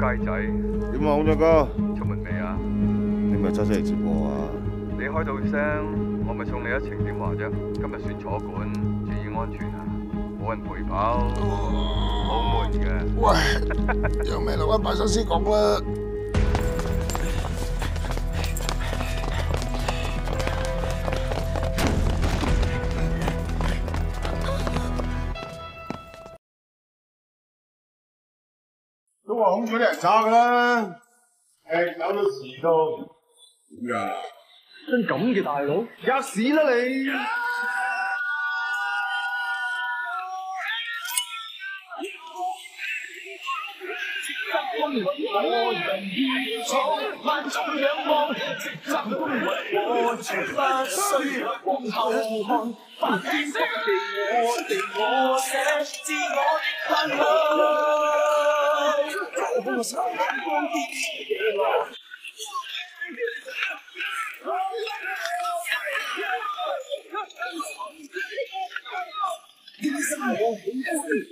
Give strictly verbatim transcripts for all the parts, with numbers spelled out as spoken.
街仔， 點啊，孔雀哥？ 出門未啊？ 你咪周星嚟接我啊？ 你開到聲，我咪送你一程點話啫。今日選坐館，注意安全啊！冇人陪跑，好悶嘅。 喂，有咩留翻擺上先講啦。都話孔雀啲人渣噶啦，誒搞到遲到，點㗎？ 真咁嘅大佬，吔屎啦你！風雲我人如闖，萬眾仰望，職責風雲我絕不需往後看，翻天覆地我定我寫，自我的盼望，就幫我手眼光啲嘢落。天生我喜歡。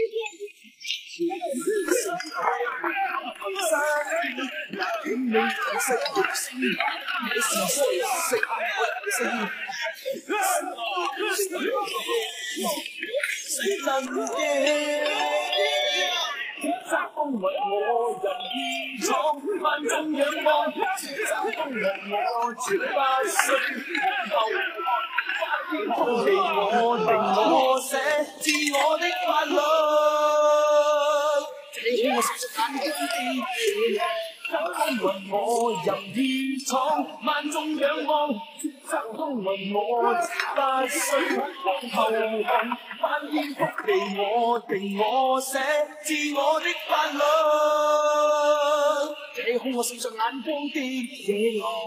我定我寫，自我的法律。我熟悉眼睛的嘢，風雲我任意闖，萬眾仰望，風雲我不需往後看，翻天覆地我定我寫，自我的法律，這空我閃上眼光的野狼。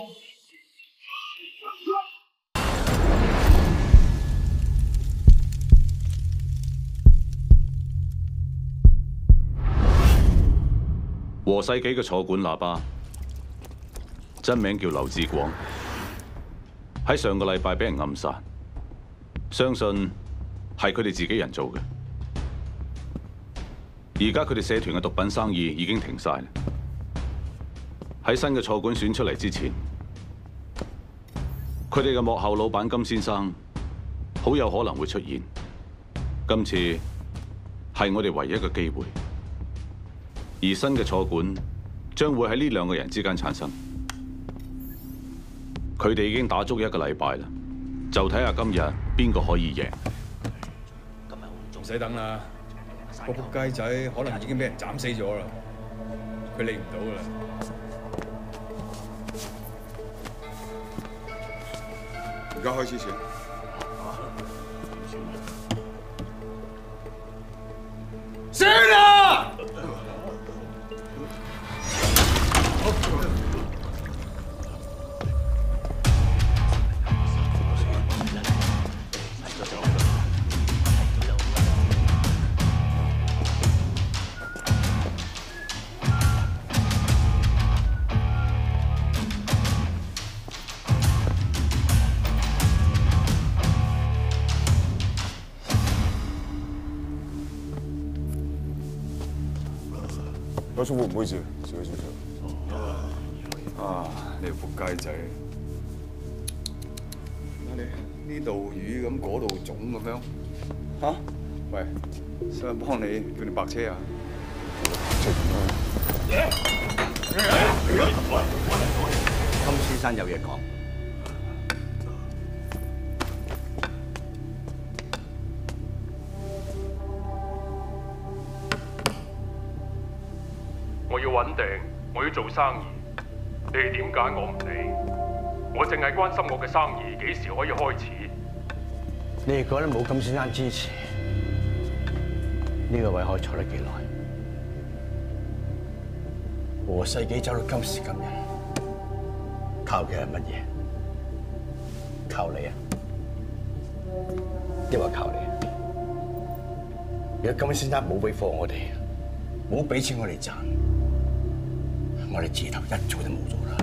和世紀嘅坐館喇叭，真名叫劉志廣，喺上個禮拜俾人暗殺，相信係佢哋自己人做嘅。而家佢哋社團嘅毒品生意已經停晒啦。喺新嘅坐館選出嚟之前，佢哋嘅幕後老闆金先生好有可能會出現。今次係我哋唯一嘅機會。而新嘅坐館將會喺呢兩個人之間產生。佢哋已經打足一個禮拜啦，就睇下今日邊個可以贏。 唔使等啦，個仆街仔可能已經俾人斬死咗啦，佢理唔到噶啦。 而家開始選。 選啊！ 嗰種會唔會住？少少少。 啊！你條仆街仔，你呢度魚咁，嗰度腫咁樣嚇？喂，使唔使幫你叫你白車啊？ 金先生有嘢講。 我要穩定，我要做生意。你哋點解我唔理？我淨係關心我嘅生意幾時可以開始。 你哋覺得冇金先生支持，呢個位可以坐得幾耐？和世紀走到今時今日，靠嘅係乜嘢？靠你啊！抑或靠你啊？如果金先生冇俾貨我哋，冇俾錢我哋賺，我哋字頭一早就冇咗啦。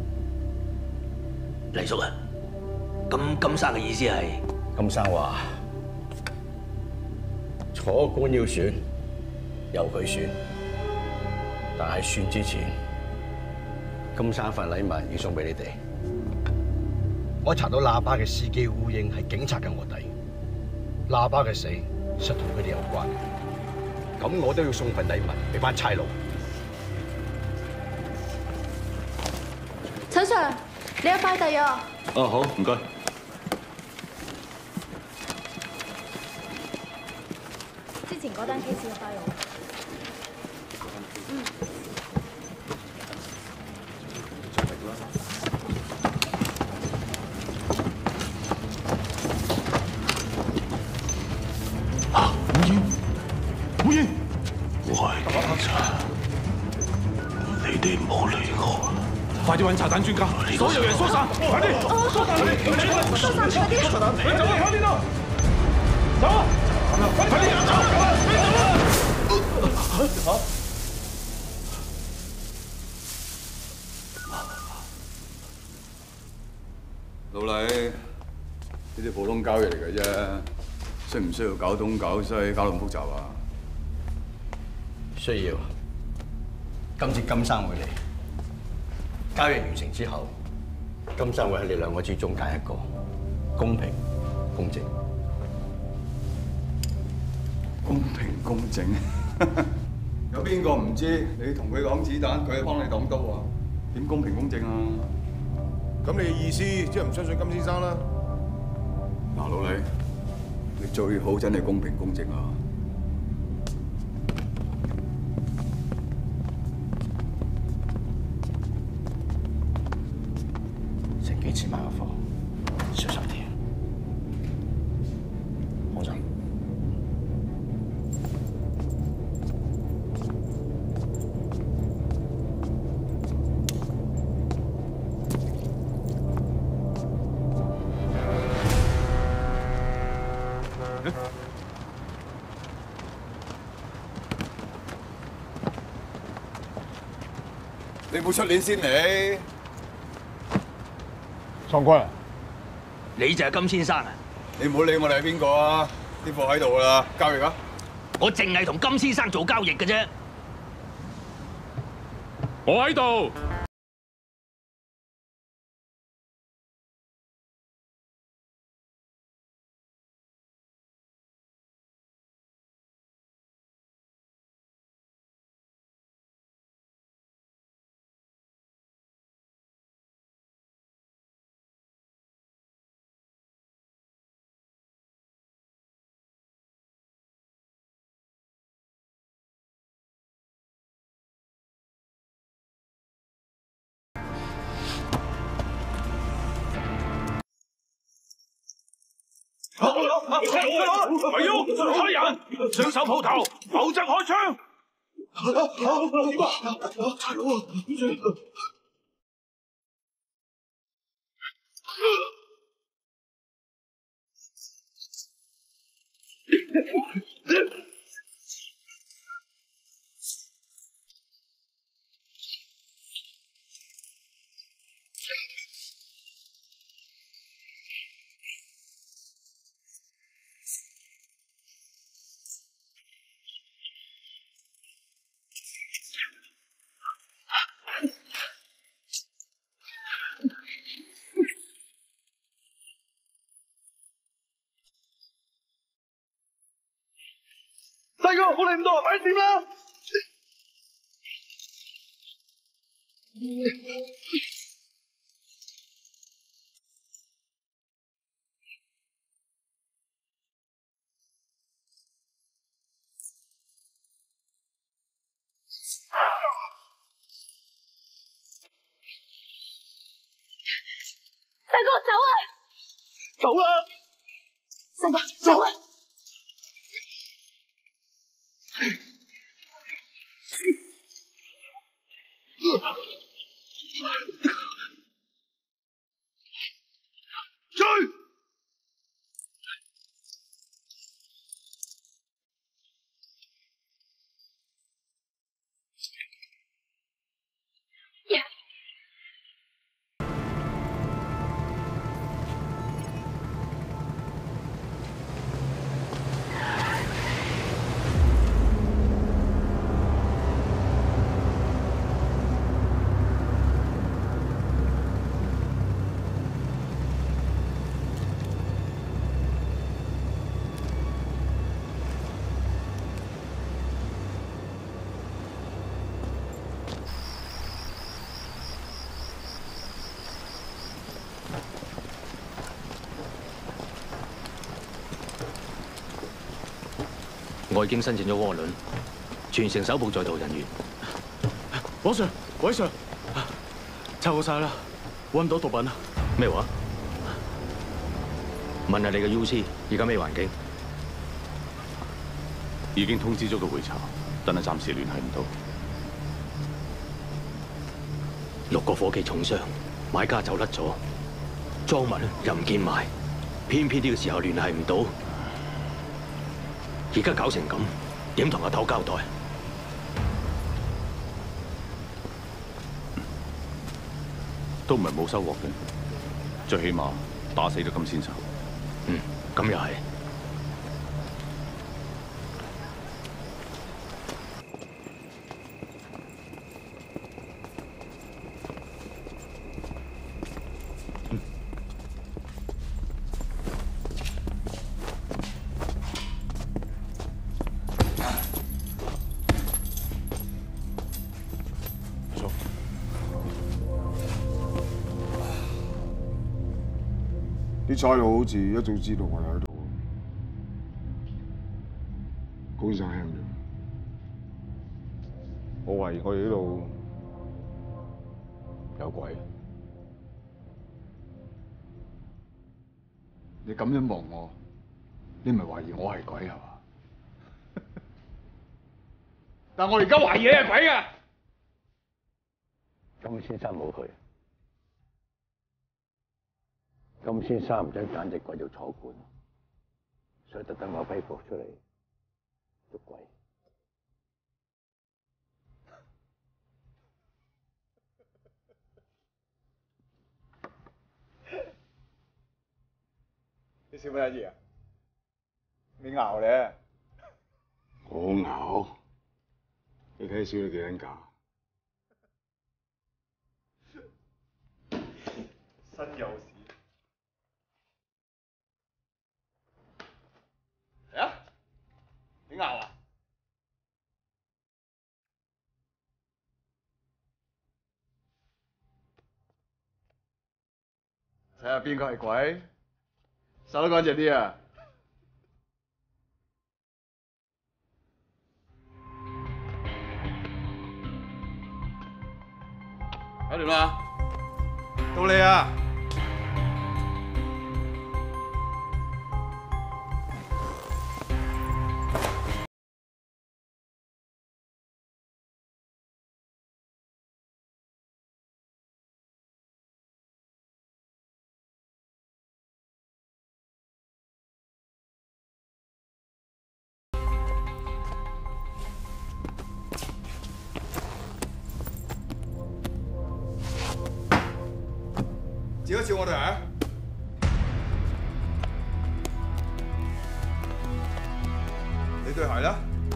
黎叔啊，咁金生嘅意思係？ 金生話坐館要選，由佢選， 但喺算之前，金生一份禮物要送俾你哋。我查到喇叭嘅司機烏蠅係警察嘅卧底，喇叭嘅死實同佢哋有關。咁我都要送份禮物俾班差佬。 陳 Sir， 你有快遞啊？ 哦，好，唔該。 之前嗰單 case 嘅 file。嗯。 啊！烏蠅，烏蠅，喂，你哋唔好理我。 快啲揾炸彈專家，所有人疏散，快啲！疏散，疏散，疏散，快啲！你走啊，快啲啦！走啊！快啲走！快走啊！ 老李，呢啲普通交易嚟嘅啫，需唔需要搞東搞西，搞到咁複雜啊？ 需要。今次金生會嚟。 交易完成之後，金生會喺你兩個之中揀一個，公平公正。 公平公正，有邊個唔知？你同佢擋子彈，佢幫你擋刀啊？點公平公正啊？ 咁你嘅意思即係唔相信金先生啦？ 嗱，老李，你最好真係公平公正啊！ 幾千萬嘅貨，小心啲。放心。 你冇出年先嚟。 喪坤， 你就係金先生啊！ 你唔好理我哋係邊個啊！啲貨喺度啦，交易啊！ 我淨係同金先生做交易嘅啫。 我喺度。 咪喐！開人，雙手抱頭，否則開槍！點啊？差佬啊！大哥，我嚟唔到，快啲掂啦！ 大哥，走啊！ 走啦！ 大哥，走啊！ 追！ 我已經申請咗窩輪，全城搜捕在逃人員。 黃 Sir， 韋 Sir， 查過晒啦，揾唔到毒品啊！ 咩話？問下你嘅 U C， 而家咩環境？ 已經通知咗個會查，但係暫時聯繫唔到。 六個伙計重傷，買家走甩咗，贓物又唔見埋，偏偏呢個時候聯繫唔到，而家搞成咁，點同阿頭交代？ 都唔係冇收穫嘅，最起碼打死咗金先生。 嗯，咁又係。 啲差佬好似一早知道我哋喺度，高先生輕咗。我懷疑我哋呢度有鬼。 你咁樣望我，你唔係懷疑我係鬼係嘛？但我而家懷疑你係鬼㗎。 金先生冇去。金先生唔想揀隻鬼做坐館，所以特登攞批服出嚟捉鬼。 你笑乜嘢啊？你熬咧？ 我熬？你睇少你幾撚假？ 身有屎。嚟啊！你熬啊？睇下邊個係鬼，手都乾淨啲啊！搞掂啦，到你啊！照一照我對鞋，你對鞋啦。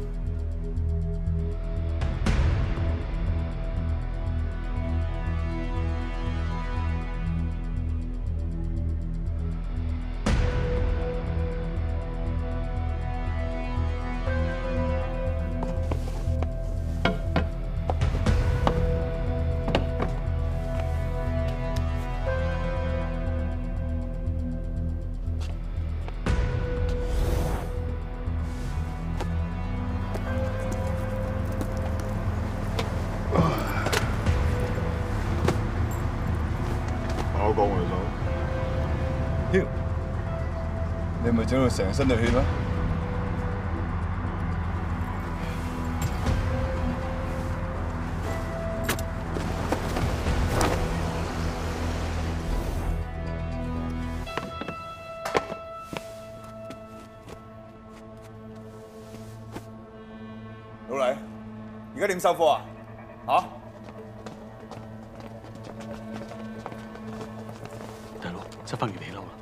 我講我手， 屌！你咪整到成身都血咩？老黎，而家點收貨啊？嚇？ 大佬，執翻魚皮褸啦！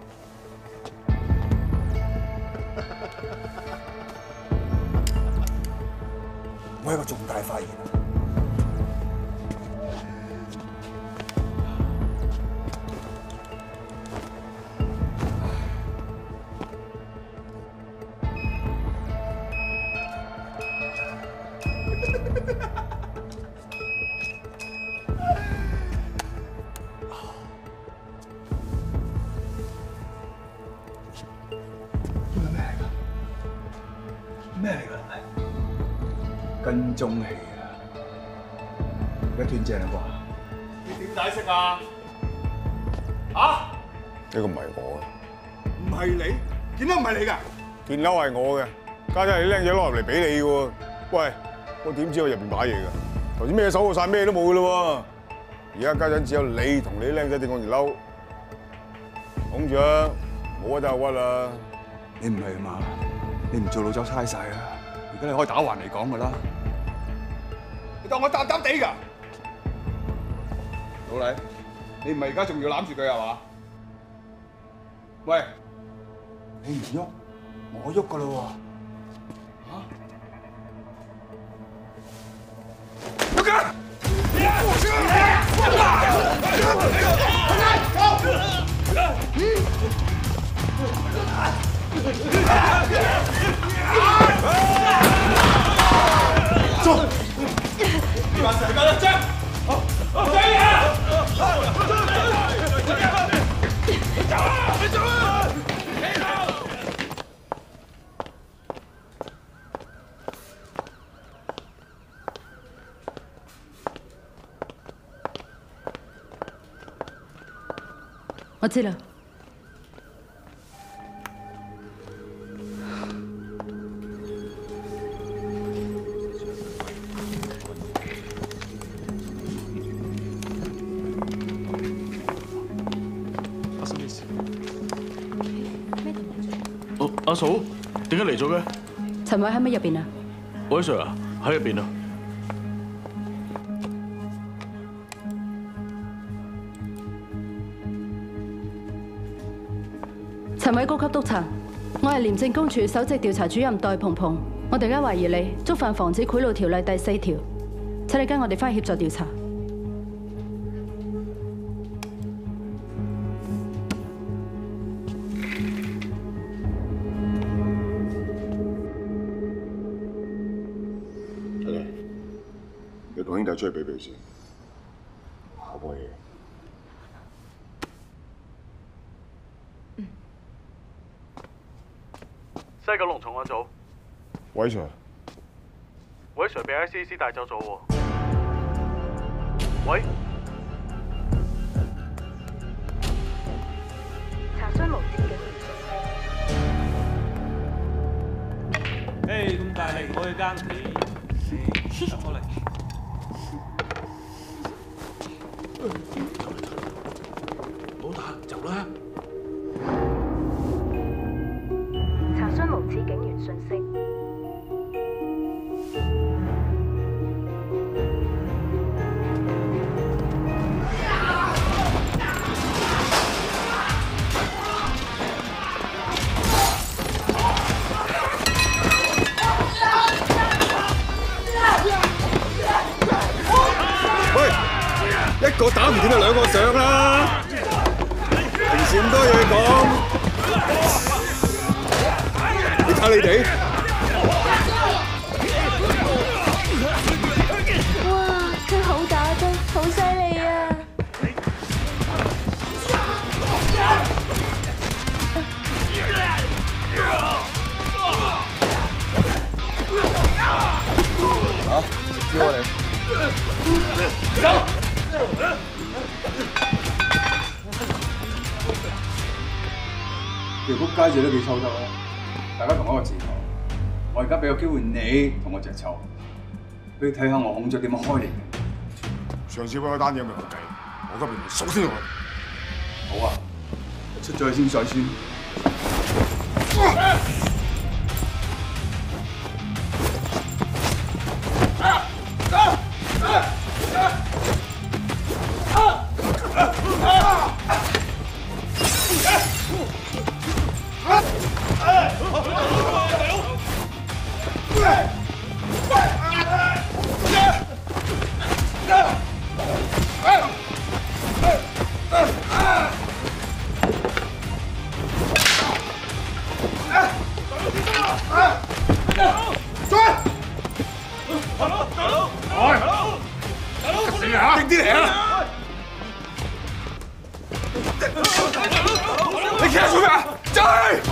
我有個重大發現啊！咩嚟㗎？咩嚟㗎？ 跟蹤器啊！而家斷正啦啩？你點解釋啊？啊？ 呢個唔係我嘅，唔係你？件褸唔係你㗎？ 件褸係我嘅，家姐你靚仔攞入嚟俾你嘅喎。喂，我點知我入邊擺嘢㗎？頭先咩手過晒，咩都冇㗎啦喎。而家家陣只有你同你靚仔掂我件褸，講住啊，冇得屈啦。 你唔係嘛？你唔做老走嘥晒啊！而家你可以打橫嚟講㗎啦。你當我淡淡地㗎？老黎，你唔係而家仲要攬住佢係嘛？喂，你唔喐，我喐㗎啦喎。嚇？喐緊！走！你把谁干了？站！好，好，可以啊！走啊！走啊！ 我知啦。 發生咩事？哦，阿嫂，點解嚟咗嘅？ 陳偉喺咪入邊啊？ 偉 Sir 啊，喺入邊啊。 陳偉高級督察，我係廉政公署首席調查主任戴鵬鵬。我哋而家懷疑你觸犯防止賄賂條例第四條，請你跟我哋翻去協助調查。 出嚟，你同兄弟出去避避先，考波嘢。 西九龍重案組， 偉 Sir， 偉 Sir 被 I C C 帶走咗喎。喂， 查詢無線警員。 誒，咁大力我去耕田，等我嚟。 老大，走啦！ 查詢無此警員訊息。 喂，一個打唔掂就兩個上啦！平時咁多嘢講，你睇你哋。 哇，佢好打得，好犀利啊！ 嚇，接我嚟。走！條仆街仔都幾抽得啦！大家同一個字頭，我而家俾個機會你同我隻揪，俾你睇下我孔雀點樣開你嘅。 上次嗰單嘢咪冇計，我今日首先落去。 好啊，出咗去先再算。 勁啲嚟啊！你企喺做咩啊？走去！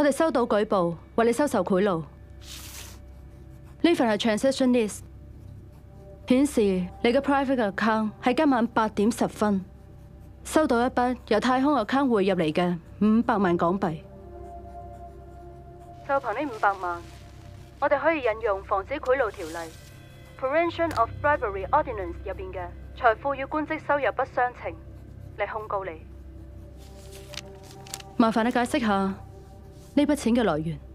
哋收到舉報，話你收受賄賂。呢份係 transaction list， 顯示你嘅 private account 喺今晚八點十分收到一筆由太空 account 匯入嚟嘅五百萬港幣。就憑呢五百萬，我哋可以引用防止賄賂條例 （Prevention of Bribery Ordinance） 入邊嘅財富與官職收入不相稱嚟控告你。麻煩你解釋下呢筆錢嘅來源。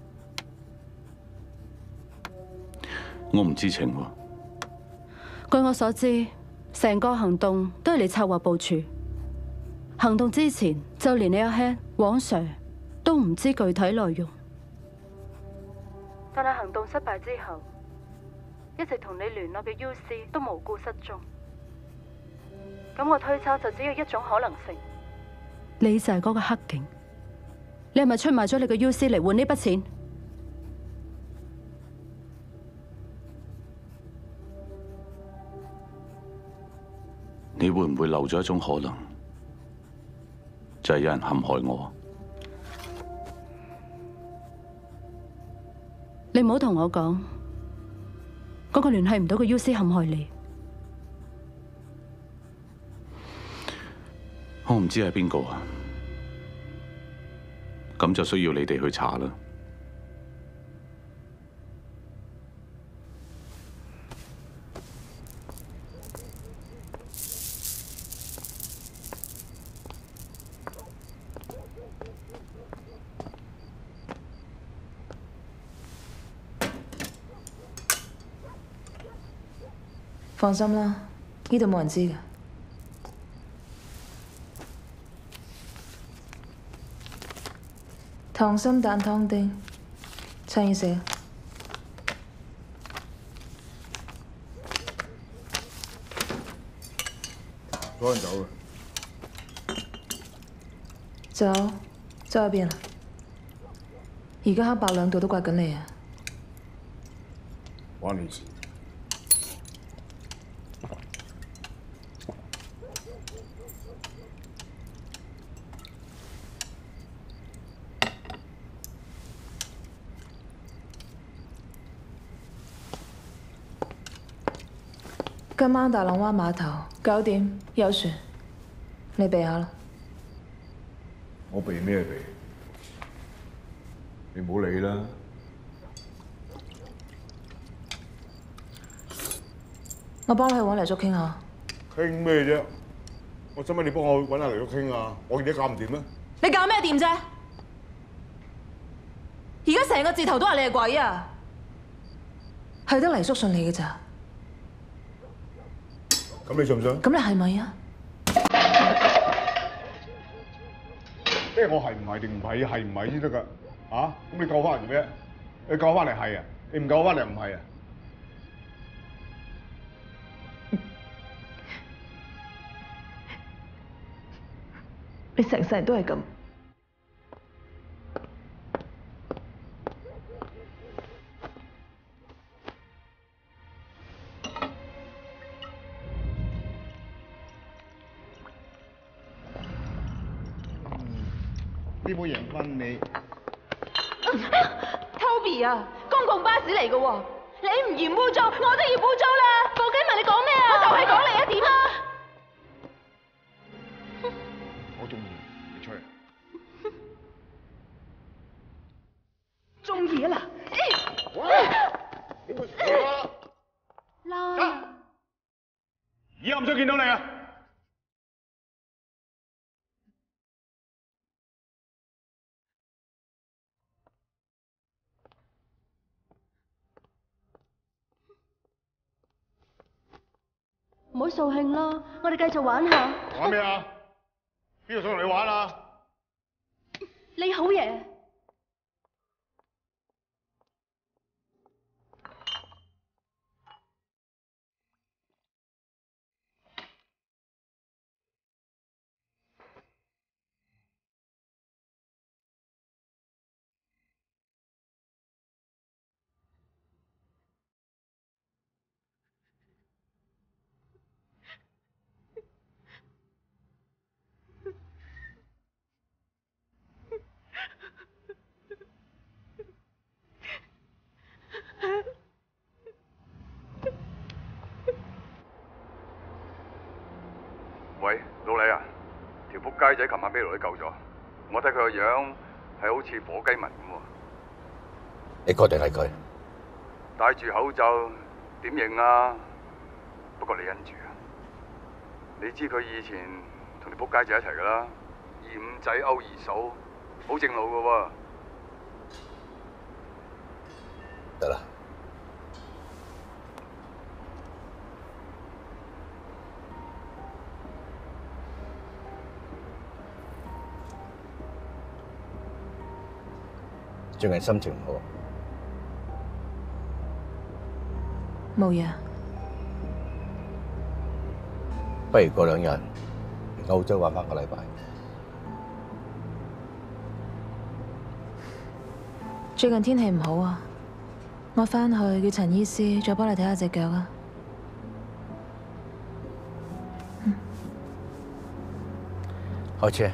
我唔知情喎。 據我所知，成個行動都係你策劃部署。行動之前，就連你阿 head 黃 Sir 都唔知具體內容。但係行動失敗之後，一直同你聯絡嘅 U C 都無故失蹤。咁我推測就只有一種可能性，你就係嗰個黑警。你係咪出賣咗你嘅 U C 嚟換呢筆錢？ 你會唔會漏咗一種可能，就係有人陷害我？ 你唔好同我講，嗰個聯繫唔到個 U C 陷害你。 我唔知係邊個啊，咁就需要你哋去查啦。 放心啦，呢度冇人知嘅。溏心蛋湯丁，餐意食。 所有人走嘅。 走，走去邊啊？而家黑白兩道都怪緊你啊！ 關你事。 今晚大浪灣碼頭九點有船，你避下啦。 我避咩避？你唔好理啦。 我幫你去揾黎叔傾下。 傾咩啫？我使乜你幫我揾下黎叔傾啊？我而家搞唔掂咩？ 你搞咩掂啫？而家成個字頭都話你係鬼啊！係得黎叔信你嘅咋？ 咁你信唔信？ 咁你係咪啊？ 即係我係唔係定唔係？係唔係先得㗎？啊？咁你救翻嚟做咩？你救翻嚟係啊？你唔救翻嚟唔係啊？ 你成世人都係咁。 呢杯贏翻你 ，Toby 啊，公共巴士嚟嘅喎，你唔嫌污糟，我都要污糟啦！報警問你講咩啊？我就係講你啊，點啊？ 我中意，你出嚟。 中意啊嗱！ 啦！以後唔想見到你啊！ 唔好掃興啦，我哋繼續玩下。 玩咩啊？邊個想同你玩啊？ 你好嘢！ 街仔琴晚俾女救咗，我睇佢個樣係好似火雞文咁喎。 你確定係佢？ 戴住口罩點認啊？不過你忍住啊！你知佢以前同你仆街仔一齊噶啦，二五仔勾二嫂，好正路噶喎。 得啦。最近心情唔好。 冇嘢。 不如過兩日嚟澳洲玩翻個禮拜。 最近天氣唔好啊，我翻去叫陳醫師再幫你睇下隻腳啊。嗯。 開車。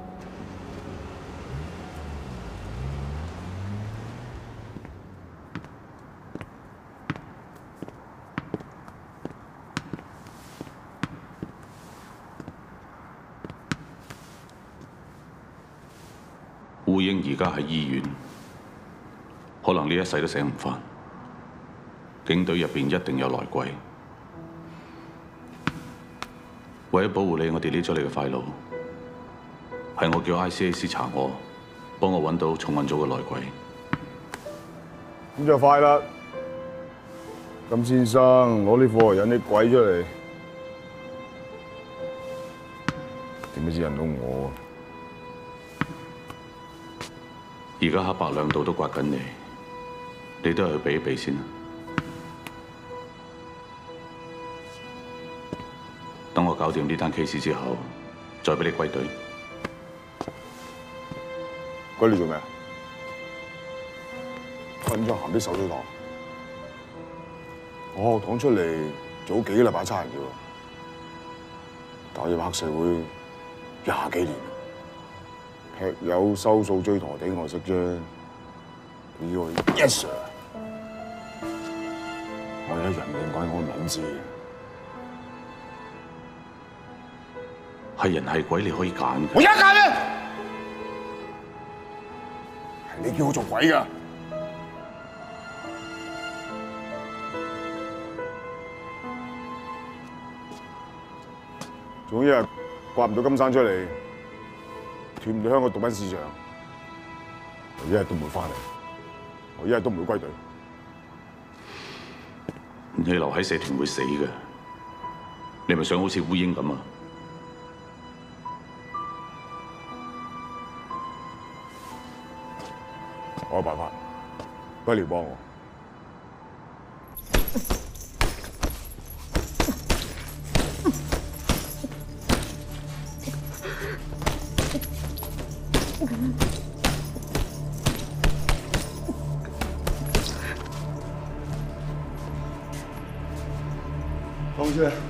烏英而家喺醫院，可能呢一世都醒唔返。警隊入邊一定有內鬼，為咗保護你，我 delete 咗你嘅快路，係我叫 I C A C 查我，幫我揾到重案組嘅內鬼。 咁就快啦，金先生攞呢貨引啲鬼出嚟，點不知引到我？ 而家黑白兩道都刮緊你，你都係去避一避先啦。等我搞掂呢單 case 之後，再俾你歸隊。 歸你做咩啊？瞓咗鹹啲手水堂，我學堂出嚟做幾個禮拜差人啫喎，打入黑社會廿幾年。劈友收數追陀地我識啫，你以為 yes sir？ 我而家人命關我撚事， 係人係鬼你可以揀嘅。 我而家揀咩？係你叫我做鬼㗎。總之啊，刮唔到金山出嚟。斷唔到香港毒品市場，我一日都唔會翻嚟，我一日都唔會歸隊。 你留喺社團會死嘅，你咪想好似烏英咁啊？ 我有辦法，不如幫我。放出嚟！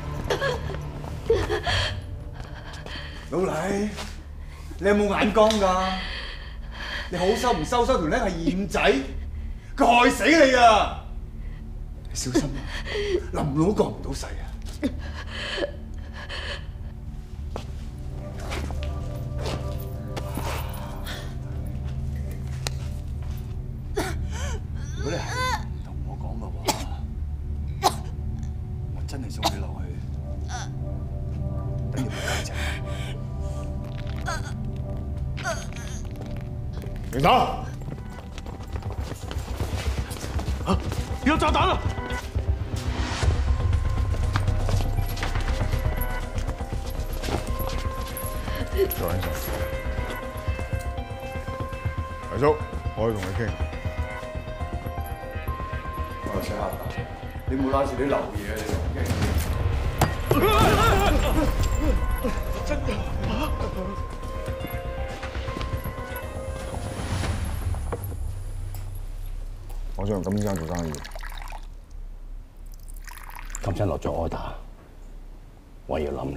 老黎，你有冇眼光㗎？你好收唔收收條僆係二五仔，佢害死你啊！你小心啊，林老過唔到世啊！如果你係唔同我講嘅話，我真係送你落去，等你仆街仔。 停手！ 啊！有炸彈啦！ 坐喺度。大叔，我要同你傾。 我請下你冇拉住啲流嘢啊！你真嘅？ 我想同金先生做生意。 金生落咗 order， 我要諗你。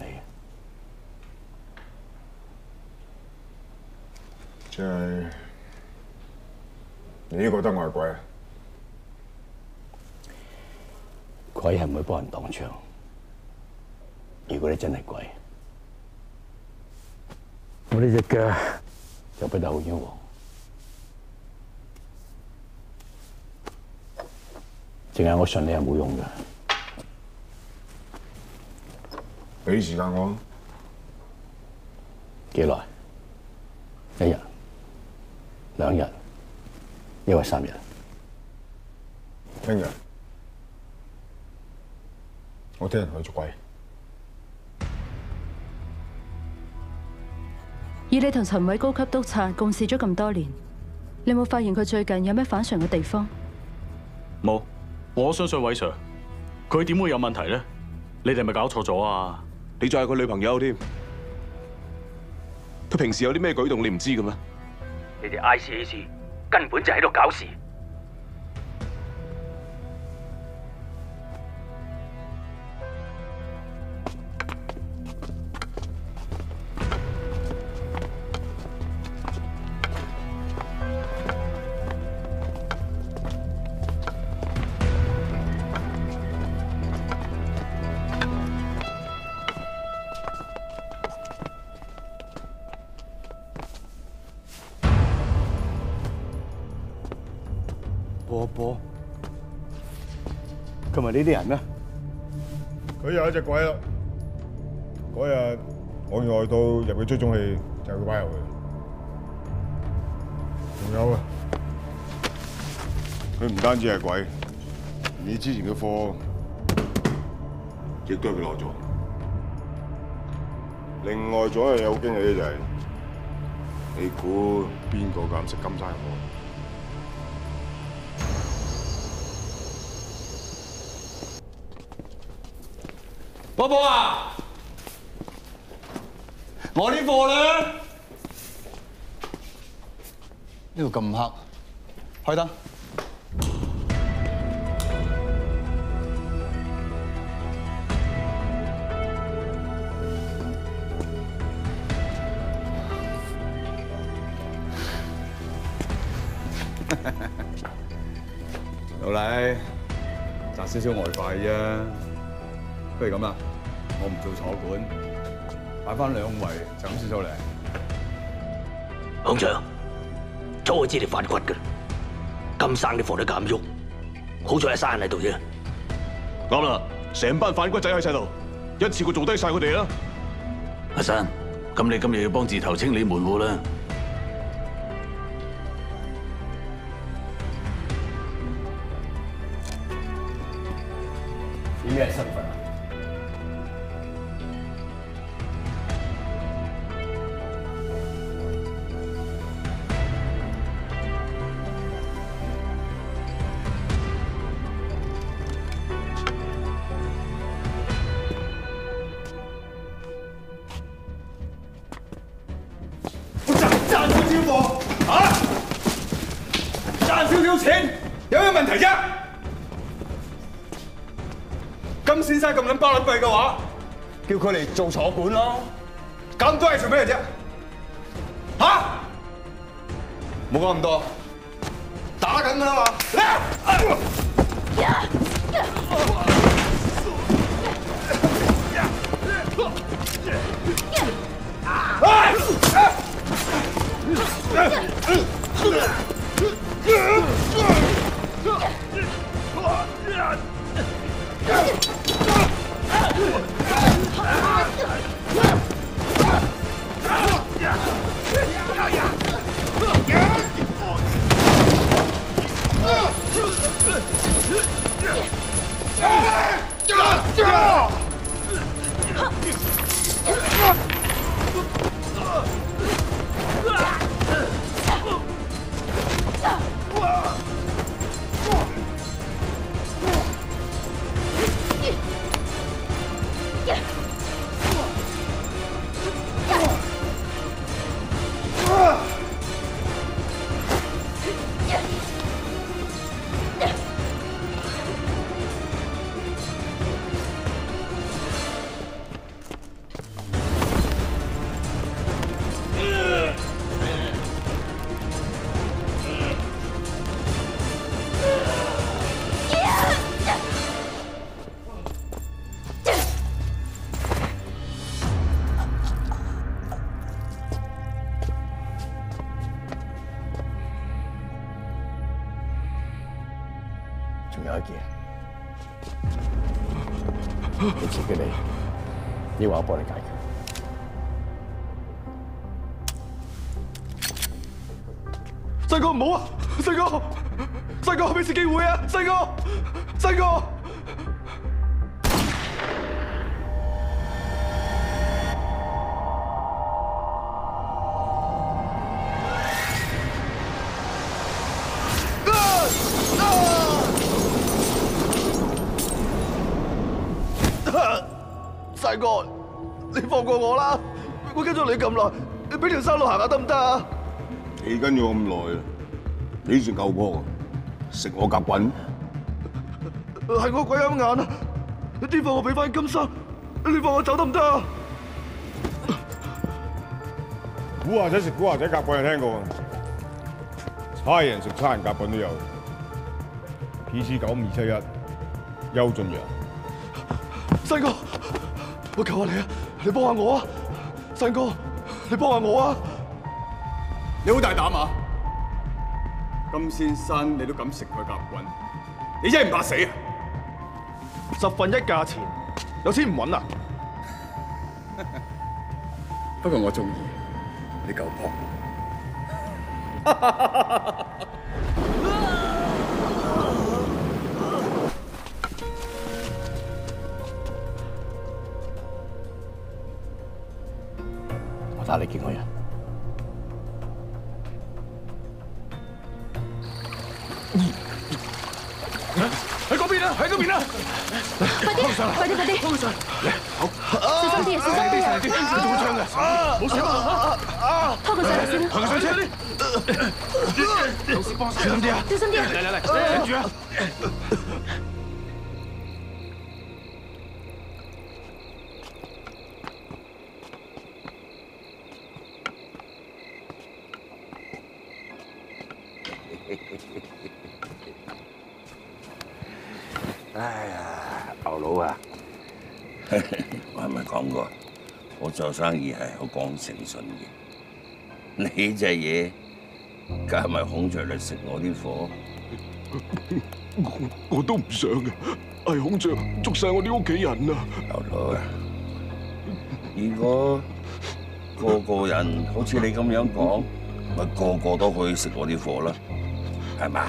即係你覺得我係鬼啊？ 鬼係唔會幫人擋槍。如果你真係鬼， 我呢隻腳就不得好冤枉。淨係我信你係冇用嘅。 俾時間我。 幾耐？一日、兩日，抑或三日？ 聽日，我聽日去捉鬼。 以你同陳偉高級督察共事咗咁多年，你有冇發現佢最近有咩反常嘅地方？ 冇，我相信偉 Sir， 佢點會有問題咧？你哋咪搞錯咗啊！ 你仲係佢女朋友添，佢平時有啲咩舉動你唔知嘅咩？ 你哋 I C A C 根本就喺度搞事。 波波，佢咪呢啲人咩？ 佢又係一隻鬼啦！嗰日我外到入去追蹤器，就佢擺入去。仲有啊，佢唔單止係鬼，你之前嘅貨亦都係佢攞咗。另外仲有一樣嘢好驚喜嘅就係，你估邊個敢食金沙入貨？ 波波啊！我啲貨咧，呢度咁黑，開燈。 老黎，賺少少外快啫。不如咁啦，我唔做坐館，擺翻兩圍就咁先收嚟。 行長，早就知你反骨㗎，金生啲貨都咁喐，好彩阿生喺度啫。 啱啦，成班反骨仔喺晒度，一次過做低晒佢哋啦。 阿生，咁你今日要幫字頭清理門戶啦。 以咩身份啊？ 賺少少貨嚇，賺少少錢有咩問題啫？金先生咁撚巴撚閉嘅話，叫佢嚟做坐館咯。咁多係做咩啫？嚇！冇講咁多，打緊㗎啦嘛！嚟！ 仲有一件，你自己嚟，要話我幫你解決。 細哥唔好啊！細哥，細哥俾次機會啊！細哥，細哥。 細哥，你放過我啦！我跟咗你咁耐，你俾條生路行下得唔得啊？ 你跟咗我咁耐啦，你算夠波啊！食我夾棍？ 係我鬼陰眼啊！啲貨我俾翻金生，你放我走得唔得啊？ 古惑仔食古惑仔夾棍，有聽過啊？差人食差人夾棍都有。P C 九五二七一，邱俊陽。 細哥。 我求下你啊！你幫下我啊！細哥，你幫下我啊！ 你好大膽啊！金先生，你都敢食佢夾棍？你真係唔怕死啊！ 十分一價錢，有錢唔揾啊！ 不過我中意你夠搏。 帶你見個人。 喺嗰邊啊！喺嗰邊啊！ 快啲！快啲！快啲！ 幫佢上嚟！好， 小心啲啊！小心啲啊！ 佢中槍嘅，冇事啊！ 拖佢上嚟先啦！ 抬佢上車！老師幫手，小心啲啊！ 小心啲啊！ 嚟嚟嚟，忍住啊！ 哎呀，牛佬啊，我係咪講過我做生意係好講誠信嘅？你隻嘢加埋孔雀嚟食我啲貨， 我我都唔想嘅，係孔雀捉晒我啲屋企人啊！ 牛佬啊，如果個個人好似你咁樣講，咪個個都可以食我啲貨啦，係嘛？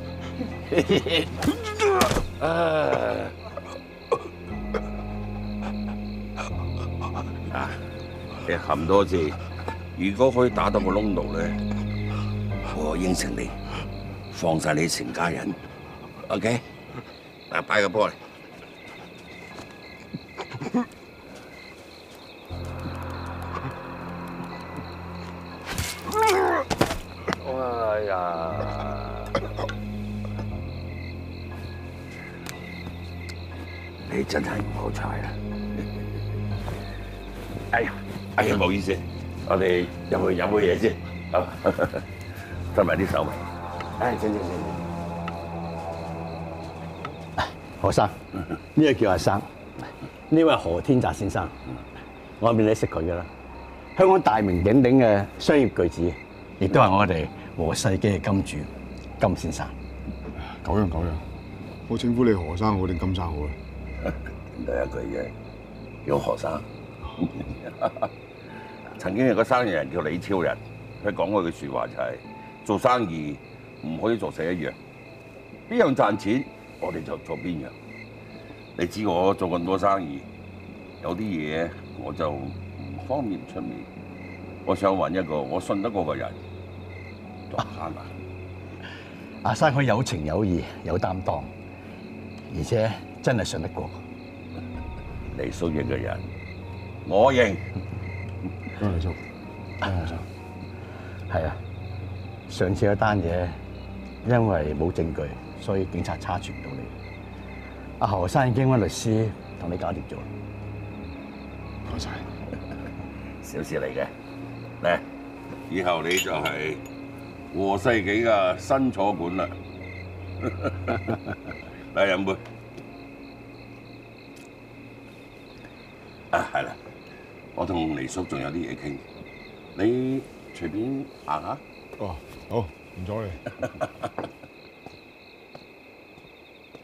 啊！啊！你含多次，如果可以打到個窿度咧，我應承你，放晒你成家人。OK？ 嗱，擺個波嚟。哎呀！ 你真係唔好彩啦！哎呀，哎呀，唔好意思，我哋入去飲杯嘢先，啊，執埋啲手尾。唉，請請請。 何生，呢個叫阿生，呢位何天澤先生，我邊你識佢噶啦？香港大名鼎鼎嘅商業巨子，亦都係我哋和世紀嘅金主金先生。 久仰久仰，我稱呼你何生好定金生好咧？ 第一句啫，叫何生。曾經有個生意人叫李超人，佢講過句説話就係、是：做生意唔可以做死一樣，邊樣賺錢我哋就做邊樣。你知我做咁多生意，有啲嘢我就唔方便出面。我想揾一個我信得過嘅人做生意。 阿生佢有情有義，有擔當，而且真係信得過。 黎叔認嘅人，我認。 邊黎叔？邊黎叔？係啊，上次嗰單嘢因為冇證據，所以警察查處唔到你。阿何生已經揾律師同你搞掂咗。 多謝。 小事嚟嘅，嚟，以後你就係和世紀嘅新坐館啦。嚟飲杯。 啊，係啦，我同黎叔仲有啲嘢傾，你隨便行下。 哦，好，唔阻你。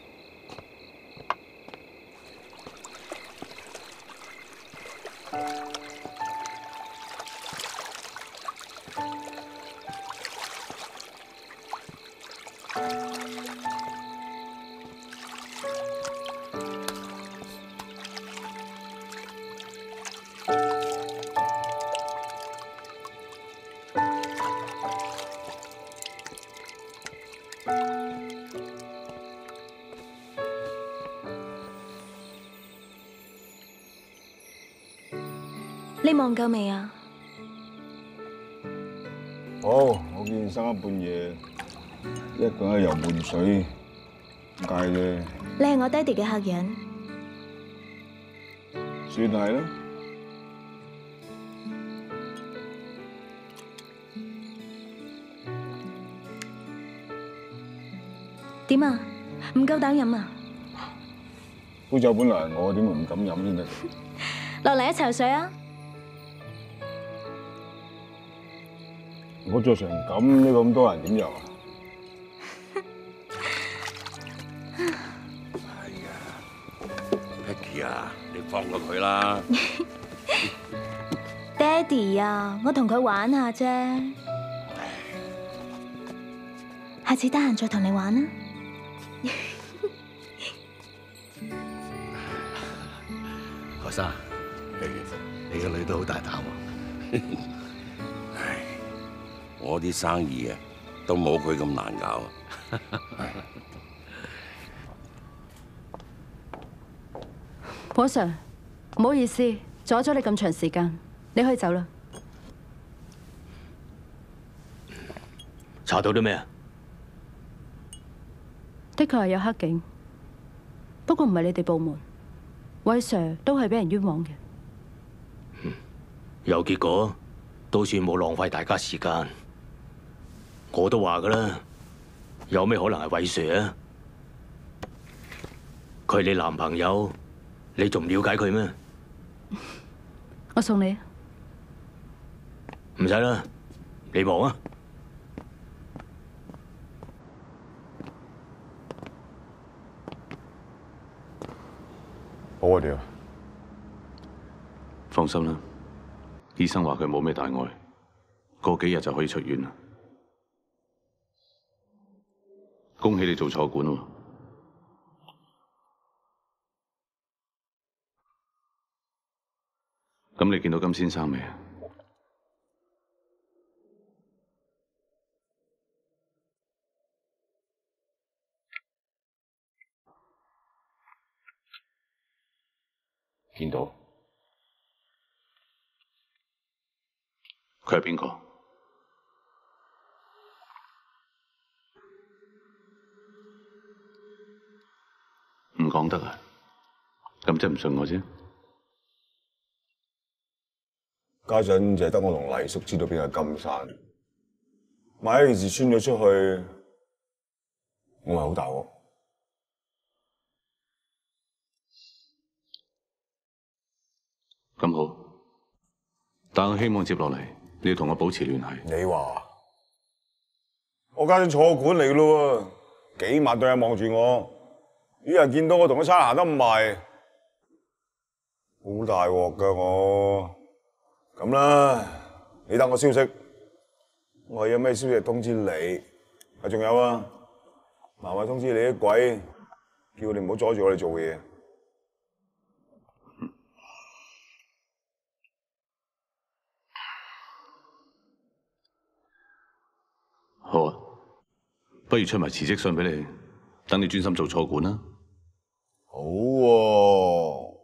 你望夠未啊？ 好，我見三更半夜，一個人游滿水，點解啫？ 你係我爹哋嘅客人。 算係啦。 點啊？唔夠膽飲啊？ 杯酒本來係我，點會唔敢飲先得？ 落嚟一齊水啊！ 我着成咁，呢個咁多人點游啊？ 哎呀 ，Peggy 啊，你放過佢啦。 爹哋啊，我同佢玩下啫，下次得閒再同你玩啦。 學生，你個女都好大膽喎。 我啲生意啊，都冇佢咁難搞。 黃 Sir， 唔好意思，阻咗你咁長時間，你可以走啦。 查到啲咩啊？ 的確係有黑警，不過唔係你哋部門，韋 Sir 都係俾人冤枉嘅。 有結果，都算冇浪費大家時間。我都話㗎啦，有咩可能係韋 Sir 啊？佢係你男朋友，你仲唔了解佢咩？ 我送你。 唔使啦，你忙啊！ 好啊，點啊？ 放心啦，醫生話佢冇咩大礙，過幾日就可以出院啦。恭喜你做錯館喎！咁你見到金先生未啊？ 見到。 佢係邊個？唔講得啊？咁即係唔信我啫。 家陣就係得我同黎叔知道邊個金山，萬一件事傳咗出去，我咪好大鑊。 咁好，但我希望接落嚟你要同我保持聯繫。 你話我家陣坐館嚟咯喎，幾萬對眼望住我，啲人見到我同佢差行得唔埋，好大鑊㗎我。咁啦，你等我消息，我有咩消息通知你。啊，仲有啊，麻煩通知你啲鬼，叫你唔好阻住我哋做嘢。 好啊，不如出埋辭職信俾你，等你專心做錯館啦。 好喎，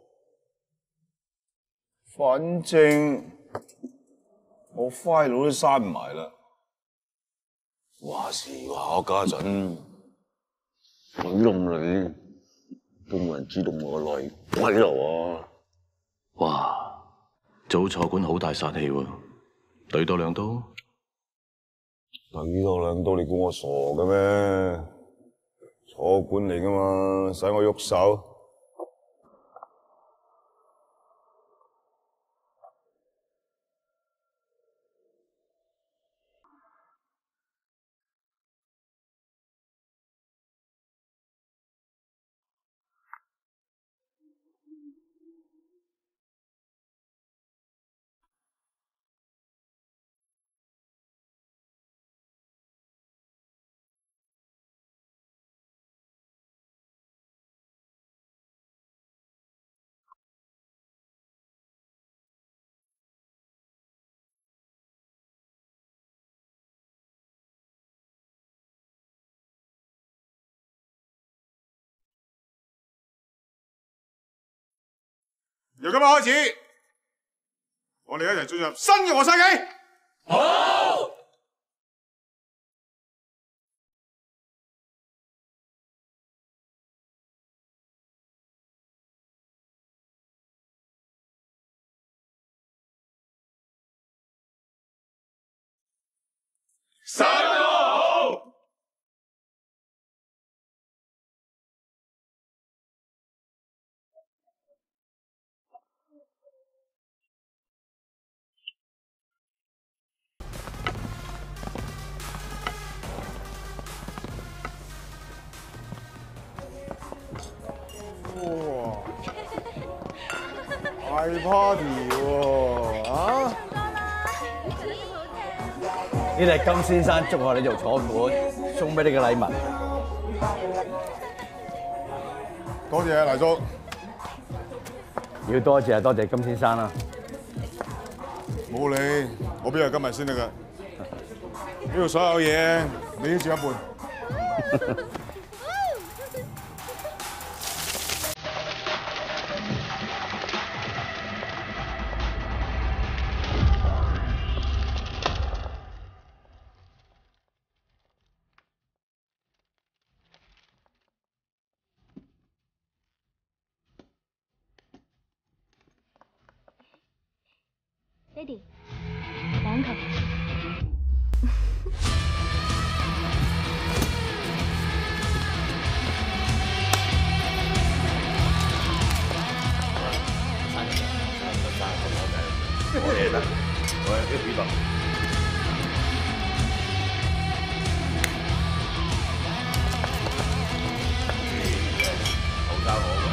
反正我 file 都刪埋啦。話時話我家陣女弄女，都冇人知道我個內鬼咯喎。 哇，做錯館好大殺氣喎，對多兩刀。 對多兩刀，你估我傻嘅咩？錯館嚟噶嘛，使我喐手？ 由今日開始，我哋一齊進入新嘅和世紀。好。三個好。哇！大 party 喎啊！ 呢啲係金先生祝賀你做坐館，送俾你嘅禮物。 多謝啊，黎叔。 要多謝啊，多謝金先生啦。 冇理，我邊有今日先得㗎。呢度所有嘢你都佔一半。 爹哋，網球。 我也得，我也可以吧。好交好。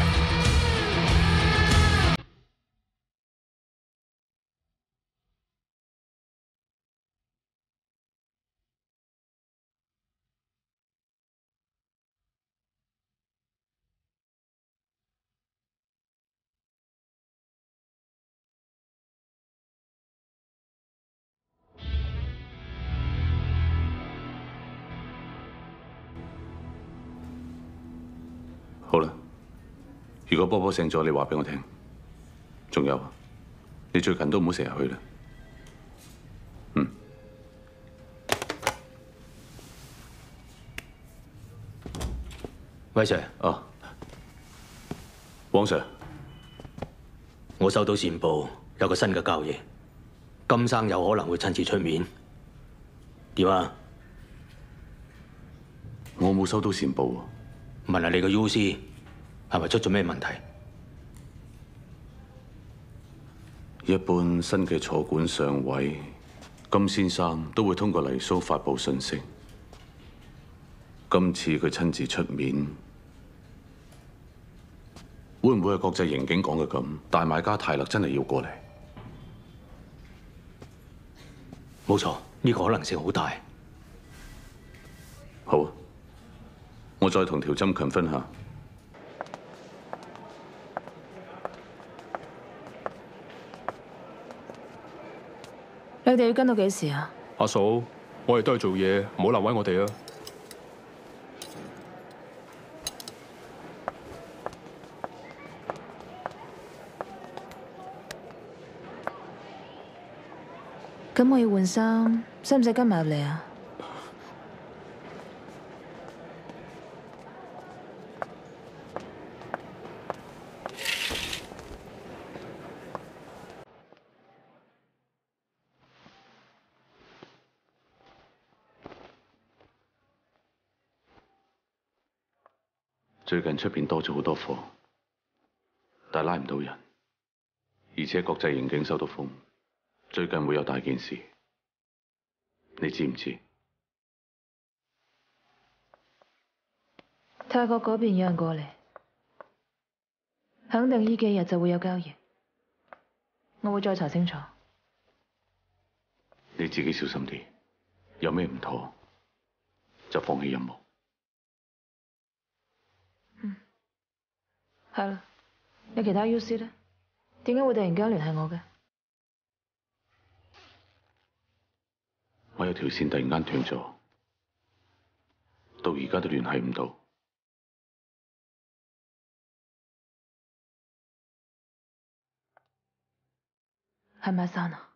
好啦，如果波波醒咗，你話俾我聽。仲有，你最近都唔好成日去啦。嗯。 威 Sir， 哦，黃 Sir， 我收到線報，有個新嘅交易，金生有可能會親自出面。點啊？ 我冇收到線報喎。 問下你個 U C 係咪出咗咩問題？ 一般新嘅坐館上位，金先生都會通過黎蘇發布信息。今次佢親自出面，會唔會係國際刑警講嘅咁？大買家泰勒真係要過嚟？ 冇錯，呢個可能性好大。 好啊。我再同條針勤分下。 你哋要跟到幾時啊？ 阿嫂，我哋都係做嘢，唔好難為我哋啊！ 咁我要換衫，使唔使跟埋入嚟啊？ 最近出邊多咗好多貨，但係拉唔到人，而且國際刑警收到風，最近會有大件事，你知唔知？ 泰國嗰邊有人過嚟，肯定呢幾日就會有交易，我會再查清楚。 你自己小心啲，有咩唔妥就放棄任務。 係啦，你其他 U C 咧，點解會突然間聯繫我嘅？ 我有條線突然間斷咗，到而家都聯繫唔到。 係咪阿山啊？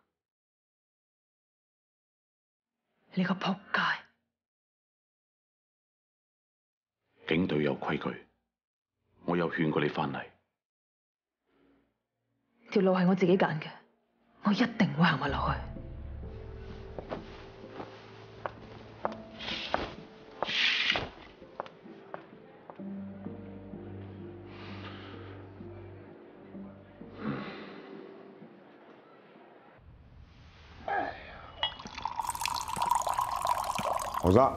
你個仆街！ 警隊有規矩，我有勸過你翻嚟。 條路係我自己揀嘅，我一定會行埋落去。 何生，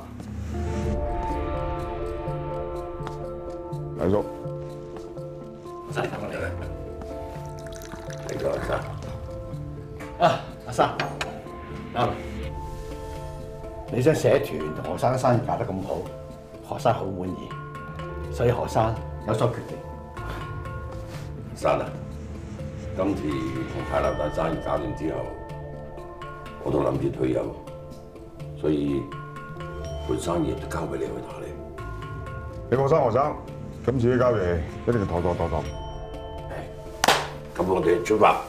黎叔， 生等我嚟啦。嚟咗，阿生。啊，阿生，啱。你將社團同何生嘅生意搞得咁好，何生好滿意，所以何生有所決定。 生啊，今次同太樓大生意搞掂之後，我都諗住退休，所以盤生意就交俾你去打理。 你放心，何生，今次呢交嘢一定要妥妥當當。 咁我哋出發。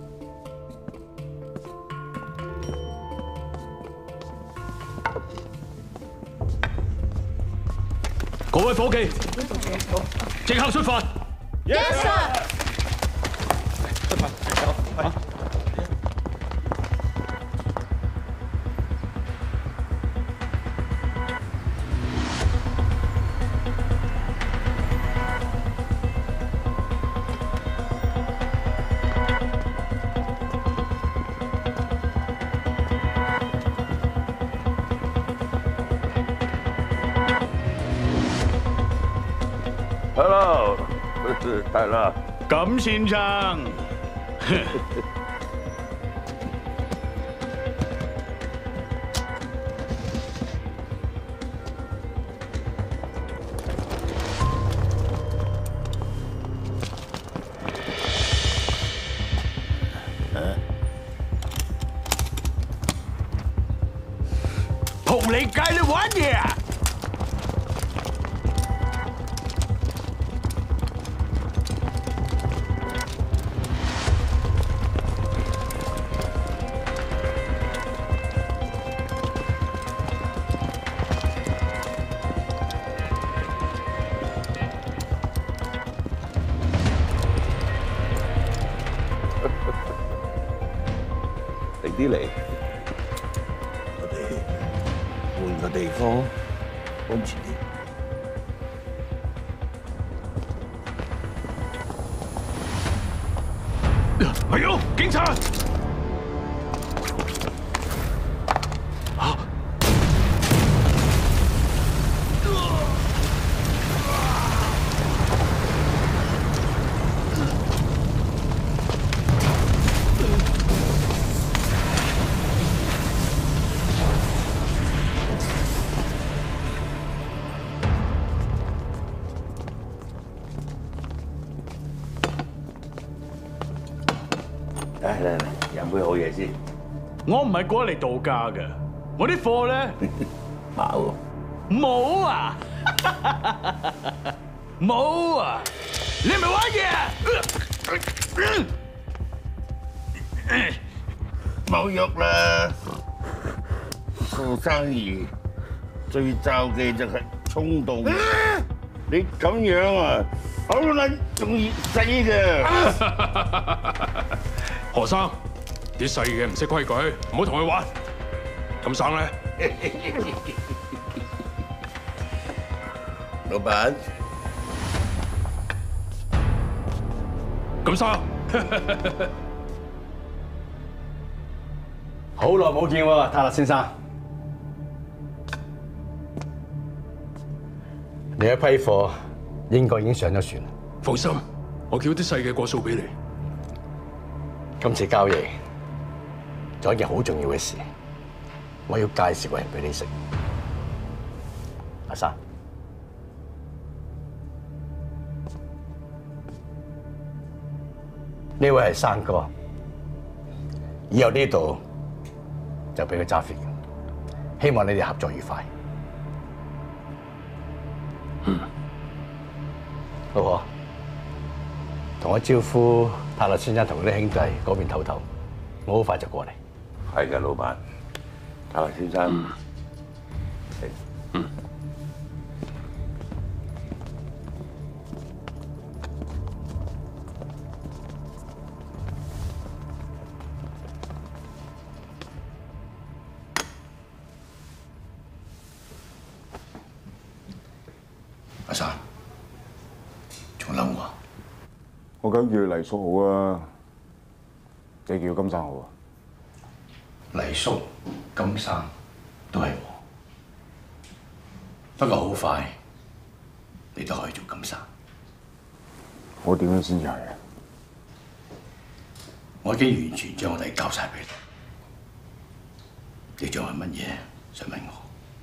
各位伙計，即刻出發。 Yes sir。 出發。啊！ Hello， 係啦。 咁先生， 同你街你玩嘢啊！ 啲嚟，我哋換個地方安全啲。係喲，警察！啊！ 嚟嚟嚟，飲杯好嘢先。 我唔係過嚟度假嘅，我啲貨咧冇冇啊冇啊！你係咪玩嘢啊？ 冇喐啦！做生意最罩嘅就係衝動。你咁樣啊，好撚容易死嘅。 何生，啲細嘅唔識規矩，唔好同佢玩。咁生咧， 老闆， 咁生， 好耐冇見喎，泰勒先生。你一批貨應該已經上咗船。 放心，我叫啲細嘅過數俾你。 今次交易仲有一件好重要嘅事，我要介紹個人俾你識。阿生，呢位係生哥，以後呢度就俾佢揸 fit，希望你哋合作愉快。嗯，老婆，同我招呼泰勒先生同佢啲兄弟嗰邊唞唞。 我好快就過嚟。 係嘅，老闆。格勒先生。係。 嗯。 阿生，仲嬲我？ 我梗叫你黎叔好啊，你叫金生好啊。 黎叔、金生都係我，不過好快你都可以做金生。 我點樣先至係啊？ 我已經完全將我哋交晒俾你，你仲有乜嘢想問我？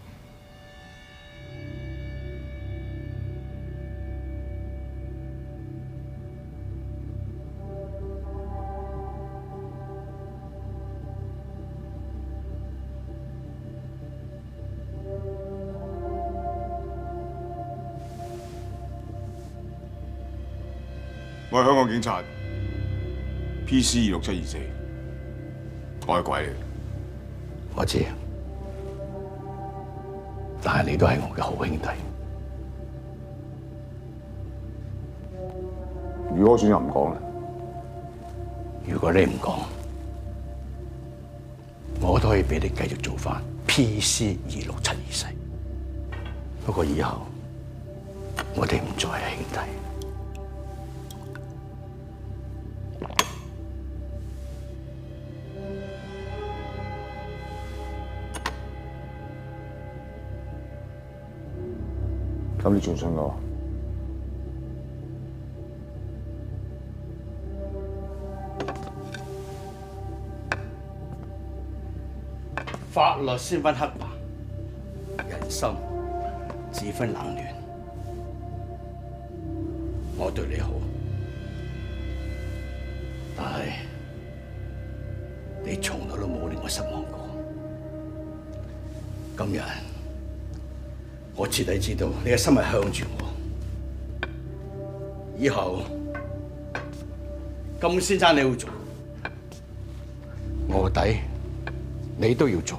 我係香港警察 P C 二六七二四，我係鬼嚟。 我知，但係你都係我嘅好兄弟。 如果我選擇唔講咧， 如果你唔講，我都可以俾你繼續做翻 P C 二六七二四。不過以後我哋唔再係兄弟。 咁你仲信我？ 法律先分黑白，人心只分冷暖。我對你好，但係你從來都冇令我失望過。今日我徹底知道你嘅心係向住我。以後金先生你要做，臥底你都要做。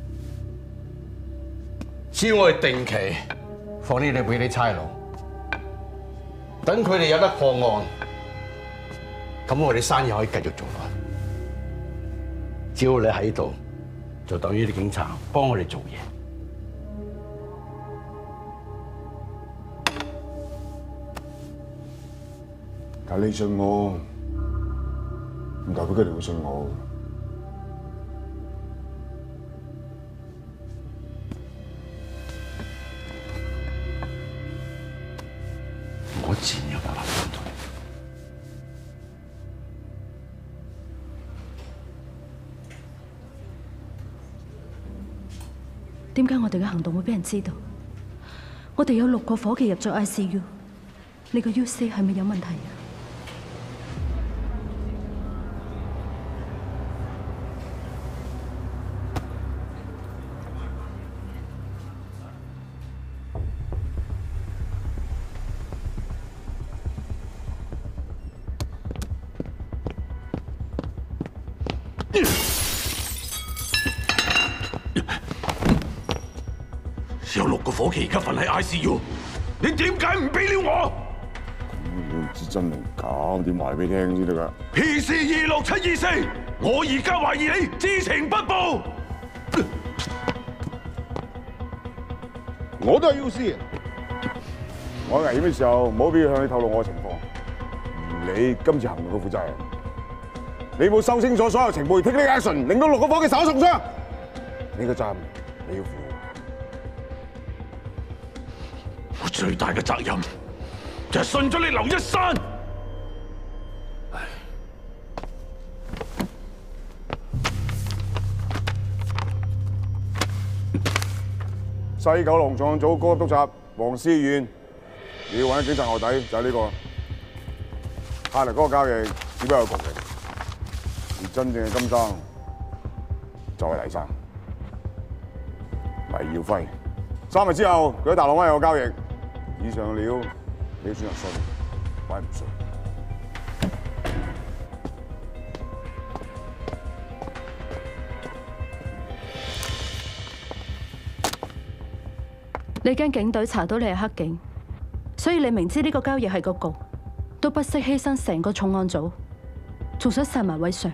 只要我哋定期放呢啲俾啲差佬，等佢哋有得破案，咁我哋生意可以繼續做翻。只要你喺度，就等於啲警察幫我哋做嘢。 但你信我，唔代表佢哋會信我。 我自然有辦法幫到你。 點解我哋嘅行動會俾人知道？我哋有六個伙計入咗 I C U， 你個 U C 係咪有問題啊？ 有六個伙計而家瞓喺 I C U， 你點解唔俾料我？ 你唔知真定假，點話俾你聽先得㗎 ？P C 二六七二四，我而家懷疑你知情不報。 我都係 U C， 我喺危險嘅時候冇必要向你透露我嘅情況。而你今次行動嘅負責人，你冇收清楚所有情報而 take 呢個 action， 令到六個伙計手受傷，呢個責任你要負。 我最大嘅責任就係信咗你劉一山。 西九龍重案組高級督察黃思遠，你要揾警察臥底就係呢個。下嚟嗰個交易只不過係局嚟，而真正嘅金生就係黎生黎耀輝。三日之後佢喺大浪灣有個交易。以上嘅料，你選擇信或者唔信。 你驚警隊查到你係黑警，所以你明知呢個交易係個局，都不惜犧牲成個重案組，仲想殺埋韋 Sir。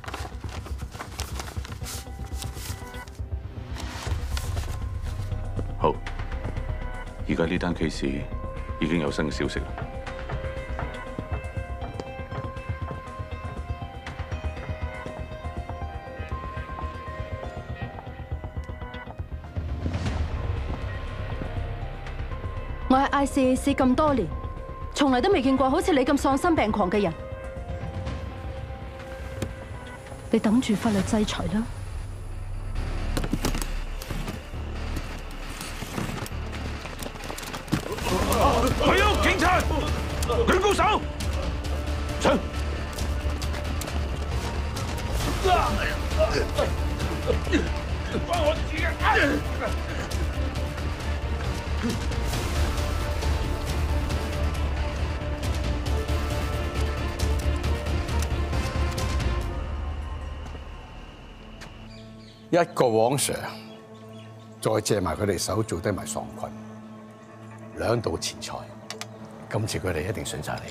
好，而家呢單 case 已經有新嘅消息啦。 我喺 I C A C 咁多年，從嚟都未見過好似你咁喪心病狂嘅人。你等住法律制裁啦！ 係啊，警察，舉高手，上！關我事嘅！ 一個黃 Sir， 再借埋佢哋手做低埋喪坤，兩道錢財，今次佢哋一定信晒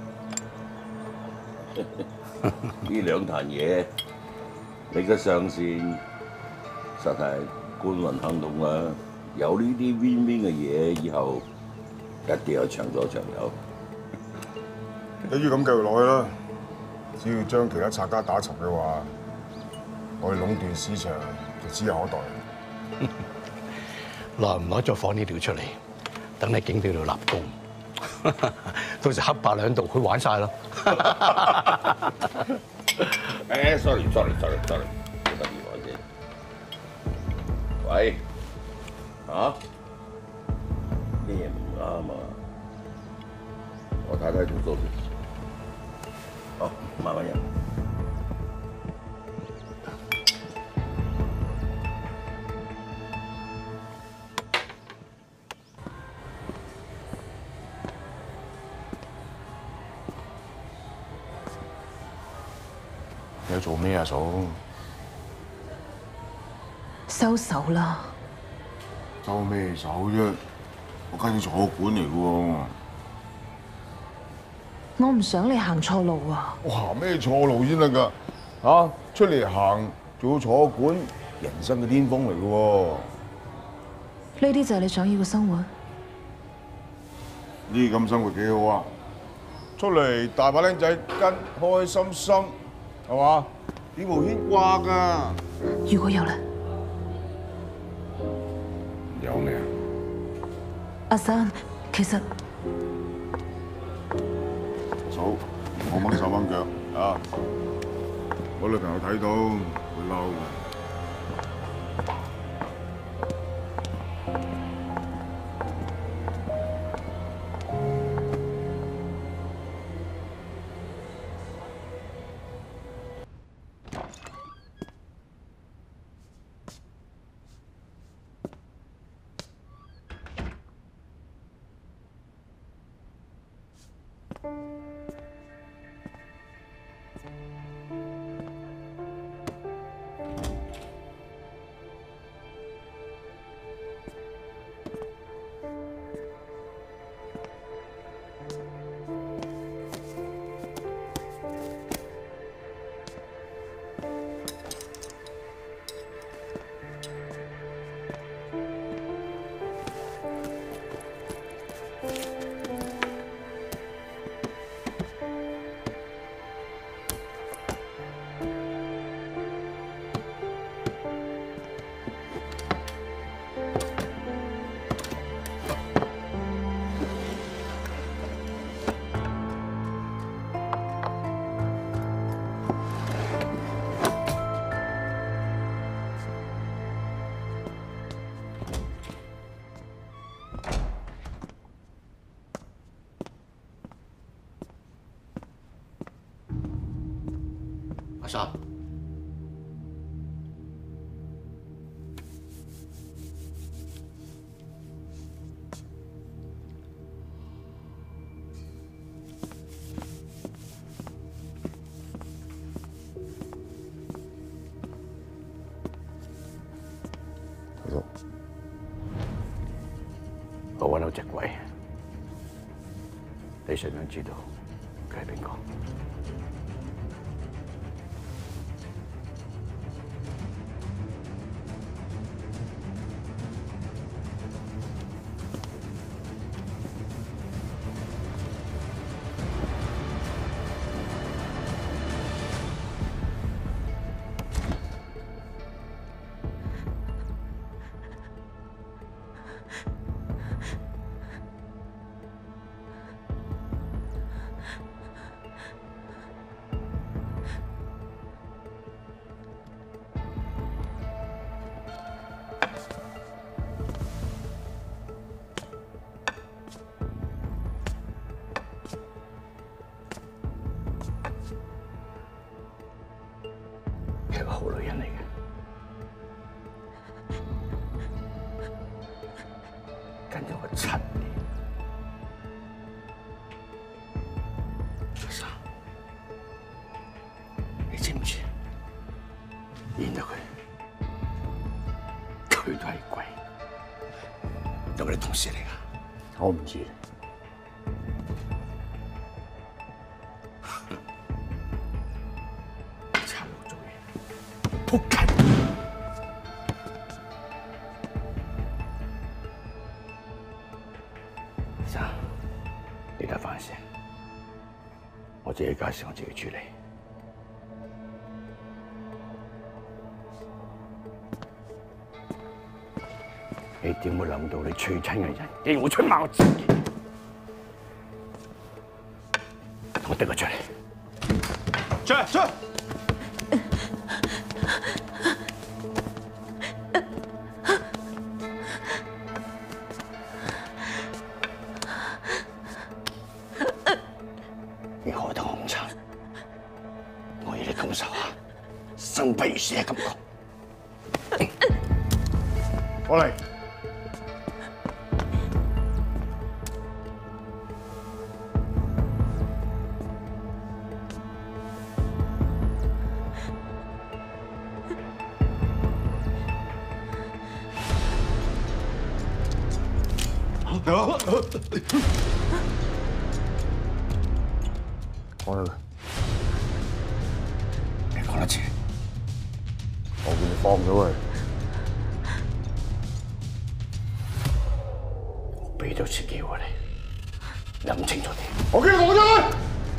你啊！ 呢兩壇嘢，你嘅上線實係官運亨通啦。有呢啲 win win 嘅嘢，以後一定有長做長有。 一於咁繼續落去啦，只要將其他拆家打沉嘅話，我哋壟斷市場就指日可待。 耐唔耐再放呢條出嚟，等你警隊度立功，到時黑白兩道佢玩晒咯。 誒，sorry sorry sorry sorry， 冇得意我先。喂，嚇咩唔啱啊？我睇睇條數先。好，慢慢入。 你做咩啊，嫂？ 收手啦！ 收咩手啫？我家要坐館嚟嘅喎。 我唔想你行錯路啊！ 我行咩錯路先得㗎？嚇，出嚟行仲要坐館，人生嘅巔峰嚟嘅喎。 呢啲就係你想要嘅生活？ 呢啲咁生活幾好啊！出嚟大把僆仔跟，開開心心。係嘛？羽無牽掛㗎。 如果有咧， 有咩啊？ 阿生，其實嫂，我掹手掹腳啊！我女朋友睇到會嬲嘅。 三。 睇到。 有隻鬼，你想唔想知道佢係邊個？係個好女人嚟嘅，跟咗我七年。阿生，你知唔知？見到佢，佢都係鬼，有冇你同事嚟㗎？我唔知。仆街！生，你得翻先，我自己解釋，我自己處理。你點會諗到你最親嘅人竟然會出賣我自己？我掟佢出嚟！ 出嚟！出嚟！ 你何等兇殘！我要你感受下生不如死嘅感覺。 過嚟！ 講啦， 你講多次， 我會放咗佢。 我俾多次機會你，諗清楚啲。 我叫你放咗佢！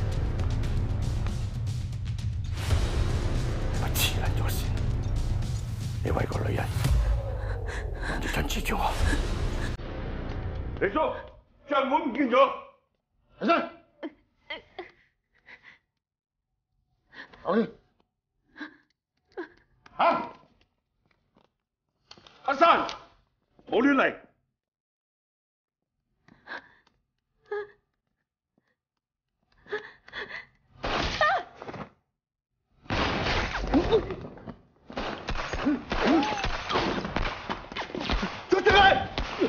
我黐撚咗線，你為個女人諗住盡知咗我。 李叔，帳本唔見咗，起身。講先。嚇！阿生，冇亂嚟。出進嚟！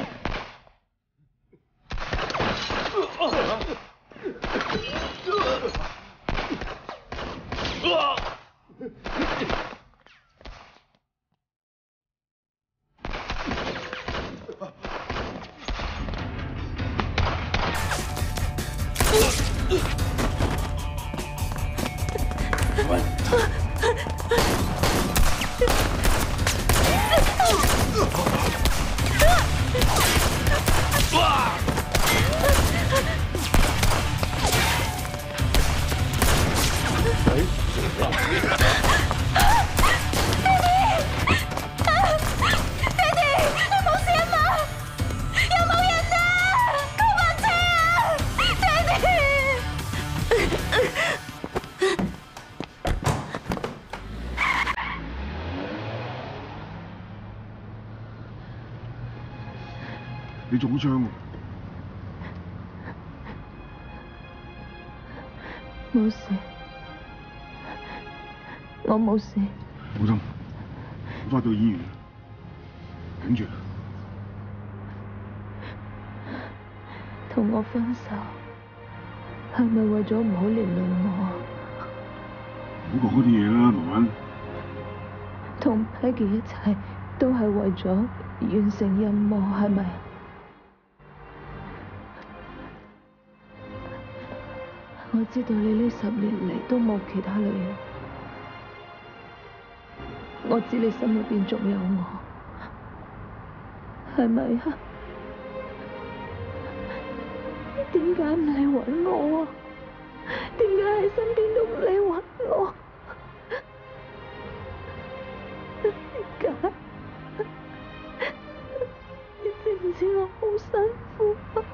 你中咗槍喎！ 冇事，我冇事。 放心，我快到醫院，頂住。 同我分手係咪為咗唔好連累我？ 唔好講嗰啲嘢啦，羅文。 同 Peggy 一齊都係為咗完成任務，係咪？ 我知道你呢十年嚟都冇其他女人，我知你心入邊仲有我，係咪啊？點解唔嚟揾我啊？點解喺身邊都唔嚟揾我？點解？你知唔知我好辛苦啊？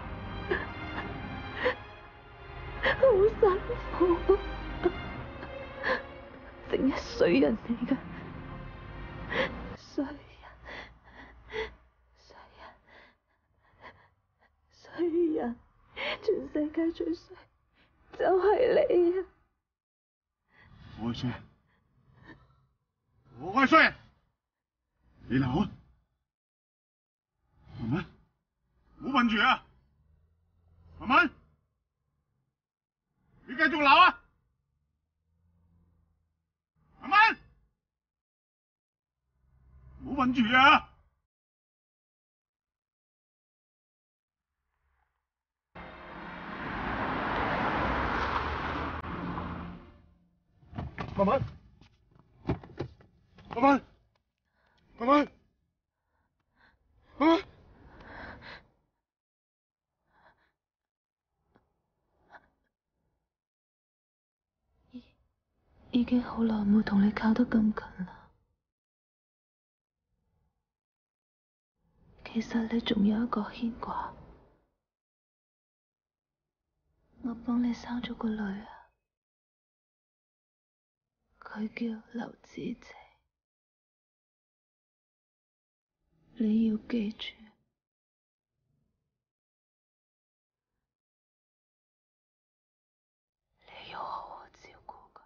好辛苦啊！正一衰人嚟㗎，衰人，衰人，衰人，全世界最衰就係你啊！ 我係衰人，我係衰人，你鬧啊！文文，唔好瞓住啊！文文。你繼續鬧啊！文文，唔好瞓住啊！文文，文文，文文，文文。 已經好耐冇同你靠得咁近啦。其實你仲有一個牽掛，我幫你生咗個女啊，佢叫劉子姐，你要記住。你要好好照顧佢。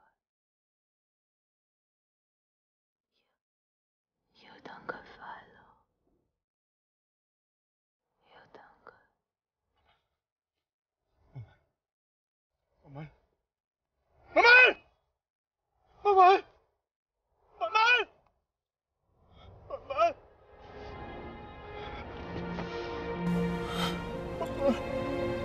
要等佢快樂，要等佢。 文文，文文，文文，文文，文文，文文。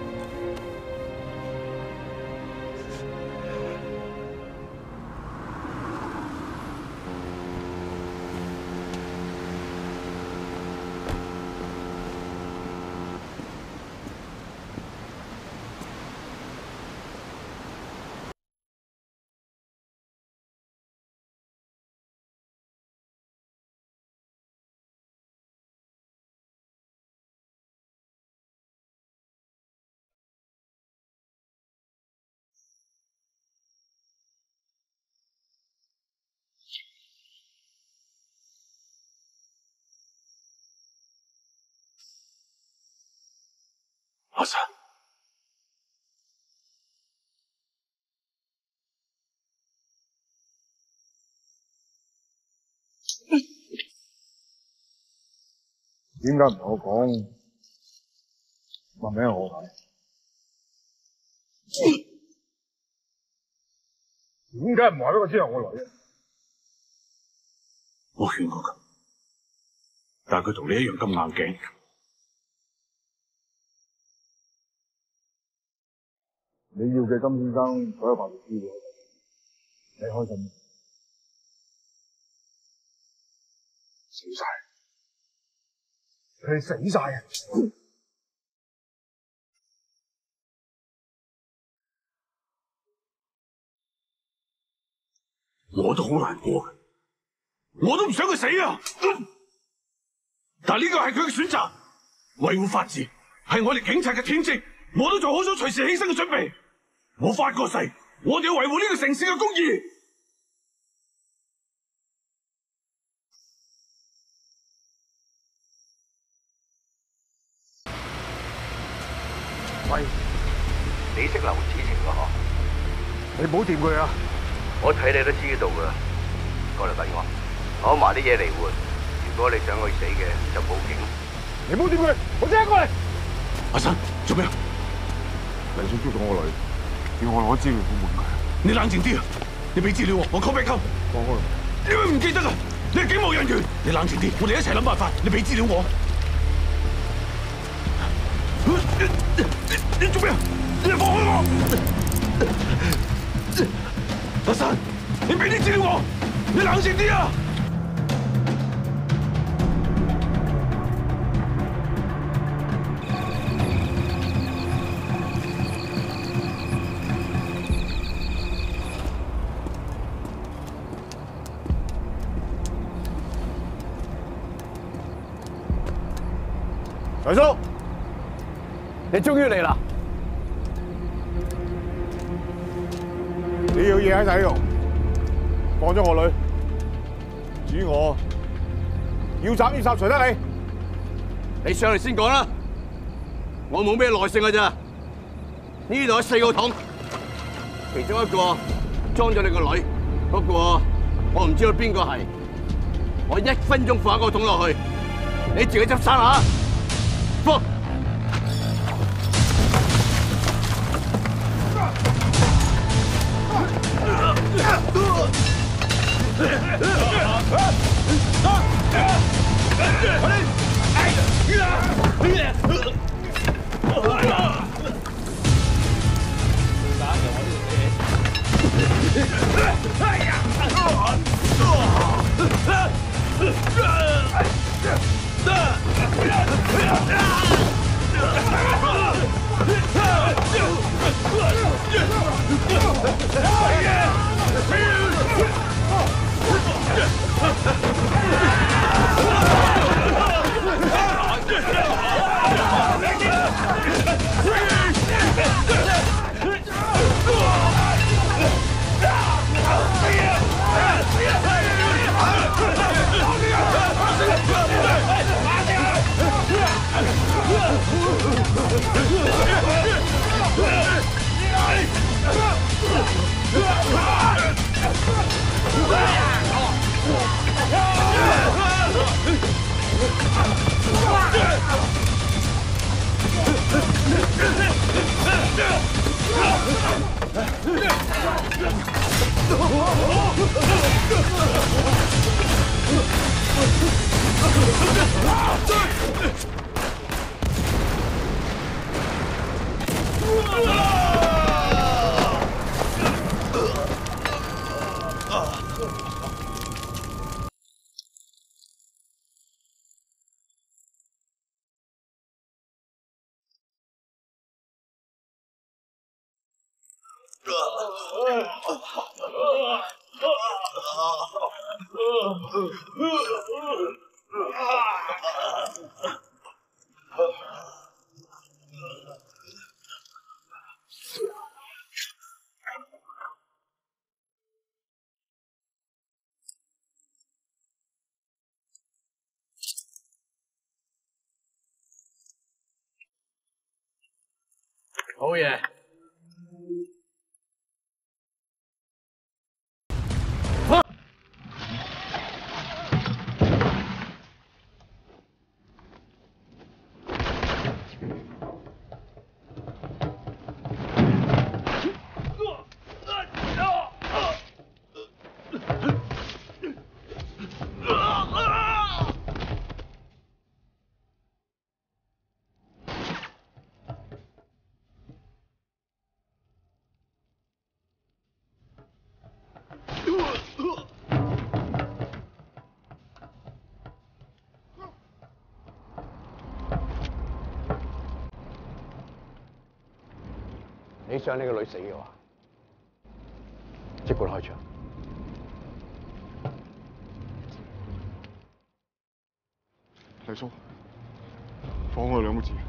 阿神， 點解唔同我講？話名我係。點解唔話俾我知係我女啊？ 我勸過佢，但係佢同你一樣咁硬頸。 你要嘅金先生所有法律資料，你開心？死晒！佢哋死晒啊！ 我都好難過嘅，我都唔想佢死啊！但係呢個係佢嘅選擇，維護法治係我哋警察嘅天職，我都做好咗隨時犧牲嘅準備。我發過誓，我哋要維護呢個城市嘅公義。 喂，你識劉子晴㗎嗬？ 你唔好掂佢啊！ 我睇你都知道㗎，過嚟揾我，攞埋啲嘢嚟換。如果你想佢死嘅，就報警。 你唔好掂佢，我即刻過嚟。 阿生，做咩啊？ 黎叔捉咗我女。要我攞資料換佢， 你冷靜啲啊！你俾資料我，我 call back 溝。 放開。 點解唔記得啊？你係警務人員，你冷靜啲，我哋一齊諗辦法。你俾資料我。你你做咩啊？你放開我！ 阿生，你俾啲資料我，你冷靜啲啊！ 大叔，你終於嚟啦！ 你要嘢喺晒呢度，放咗我女。至於我，要斬要殺，隨得你。 你上嚟先講啦，我冇咩耐性㗎咋。呢度有四個桶，其中一個裝咗你個女，不過我唔知道邊個係。我一分鐘放一個桶落去，你自己執生下。放。 好嘢！你想你個女死嘅話，即管開槍。 大叔，放我兩個字。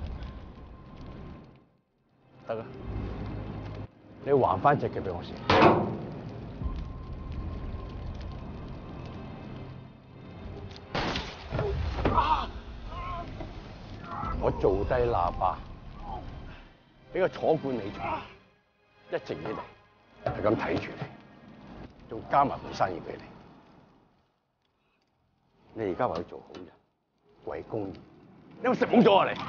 得啊，你還翻隻腳俾我先。我做低喇叭，俾個坐罐你做，一直以嚟係咁睇住你，仲加埋盤生意俾你。你而家話要做好人，為公義，你有冇食懵咗啊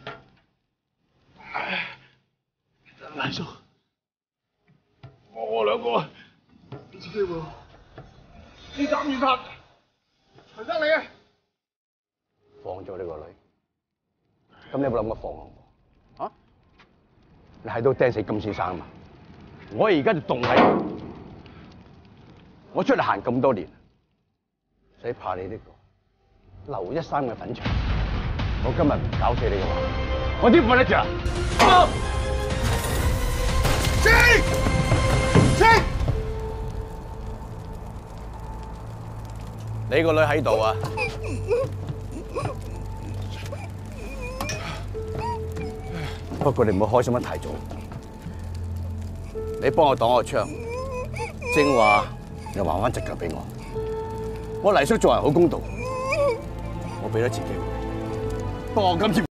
你？大叔，我我兩個俾次機會我，你斬完殺，隨得你啊！放咗你個女。咁你有冇諗過放我？啊？你喺度釘死金先生嘛？ 我而家就動喺，我出嚟行咁多年，使怕你呢個劉一三嘅粉腸。我今日唔搞死你嘅話，我點瞓得着？ 清清， 你個女喺度啊！不過你唔好開心得太早。你幫我擋我槍，正話又還翻隻腳俾我。我黎叔做人好公道，我俾咗自己機會。不過我今次。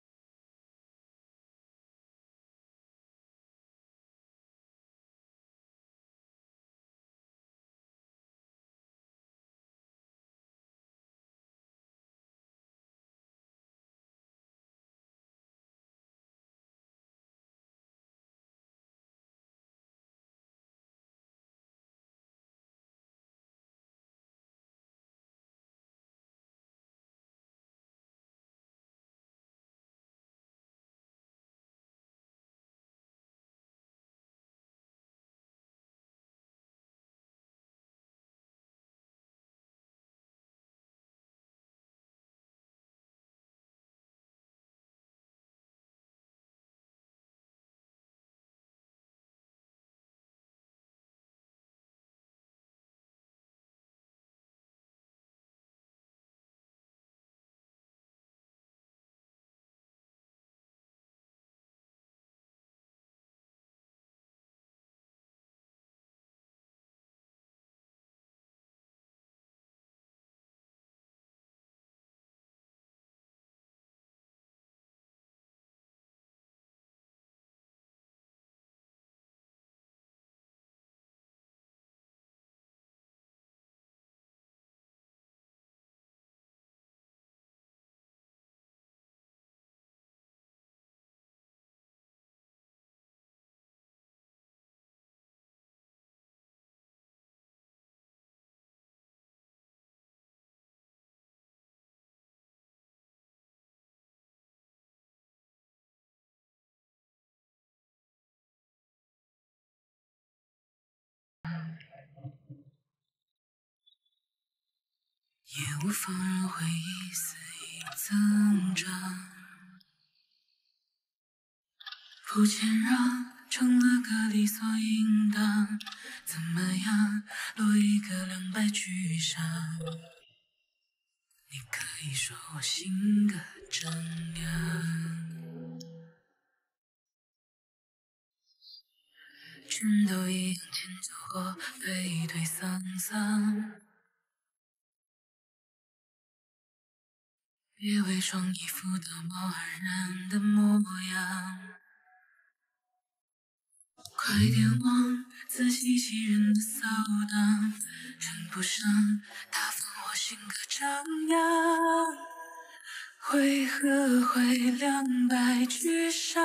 也无法让回忆肆意增长，不谦让成了个理所应当。怎么样，落一个两败俱伤？你可以说我性格张扬，全都一样，前走或推推搡搡。别伪装一副道貌岸然的模样，快点忘自欺欺人的骚荡，称不上大方或性格张扬，为何会两败俱伤？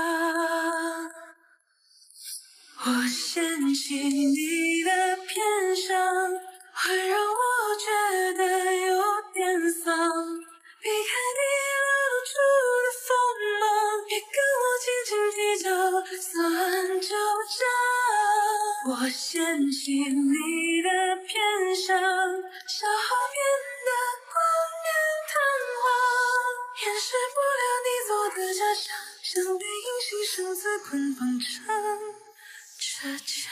我嫌弃你的偏向，会让我觉得有点丧。避开你露出的锋芒，别跟我斤斤计较，算就账。我嫌弃你的偏向，消耗变得冠冕堂皇，掩饰不了你做的假象，像被隐形绳子捆绑成倔强。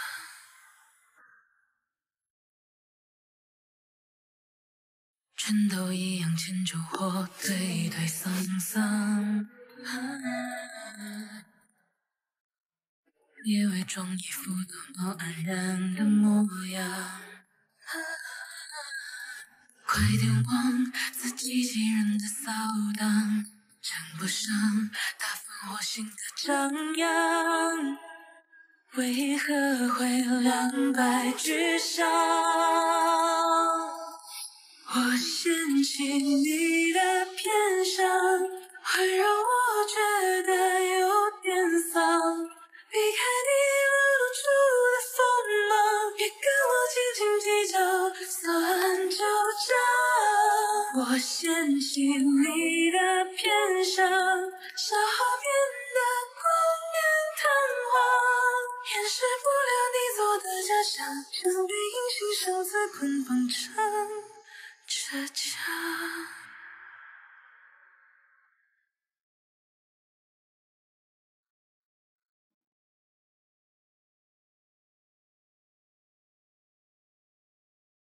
全都一样，迁就或推推搡搡，别伪装一副道貌岸然的模样，快点忘自欺欺人的骚荡，称不上大方或性格张扬，为何会两败俱伤？我嫌弃你的偏向，会让我觉得有点丧。避开你露出的锋芒，别跟我斤斤计较，算就账。我嫌弃你的偏向，消耗变得冠冕堂皇，掩释不了你做的假象，像被隐形绳子捆绑成这家。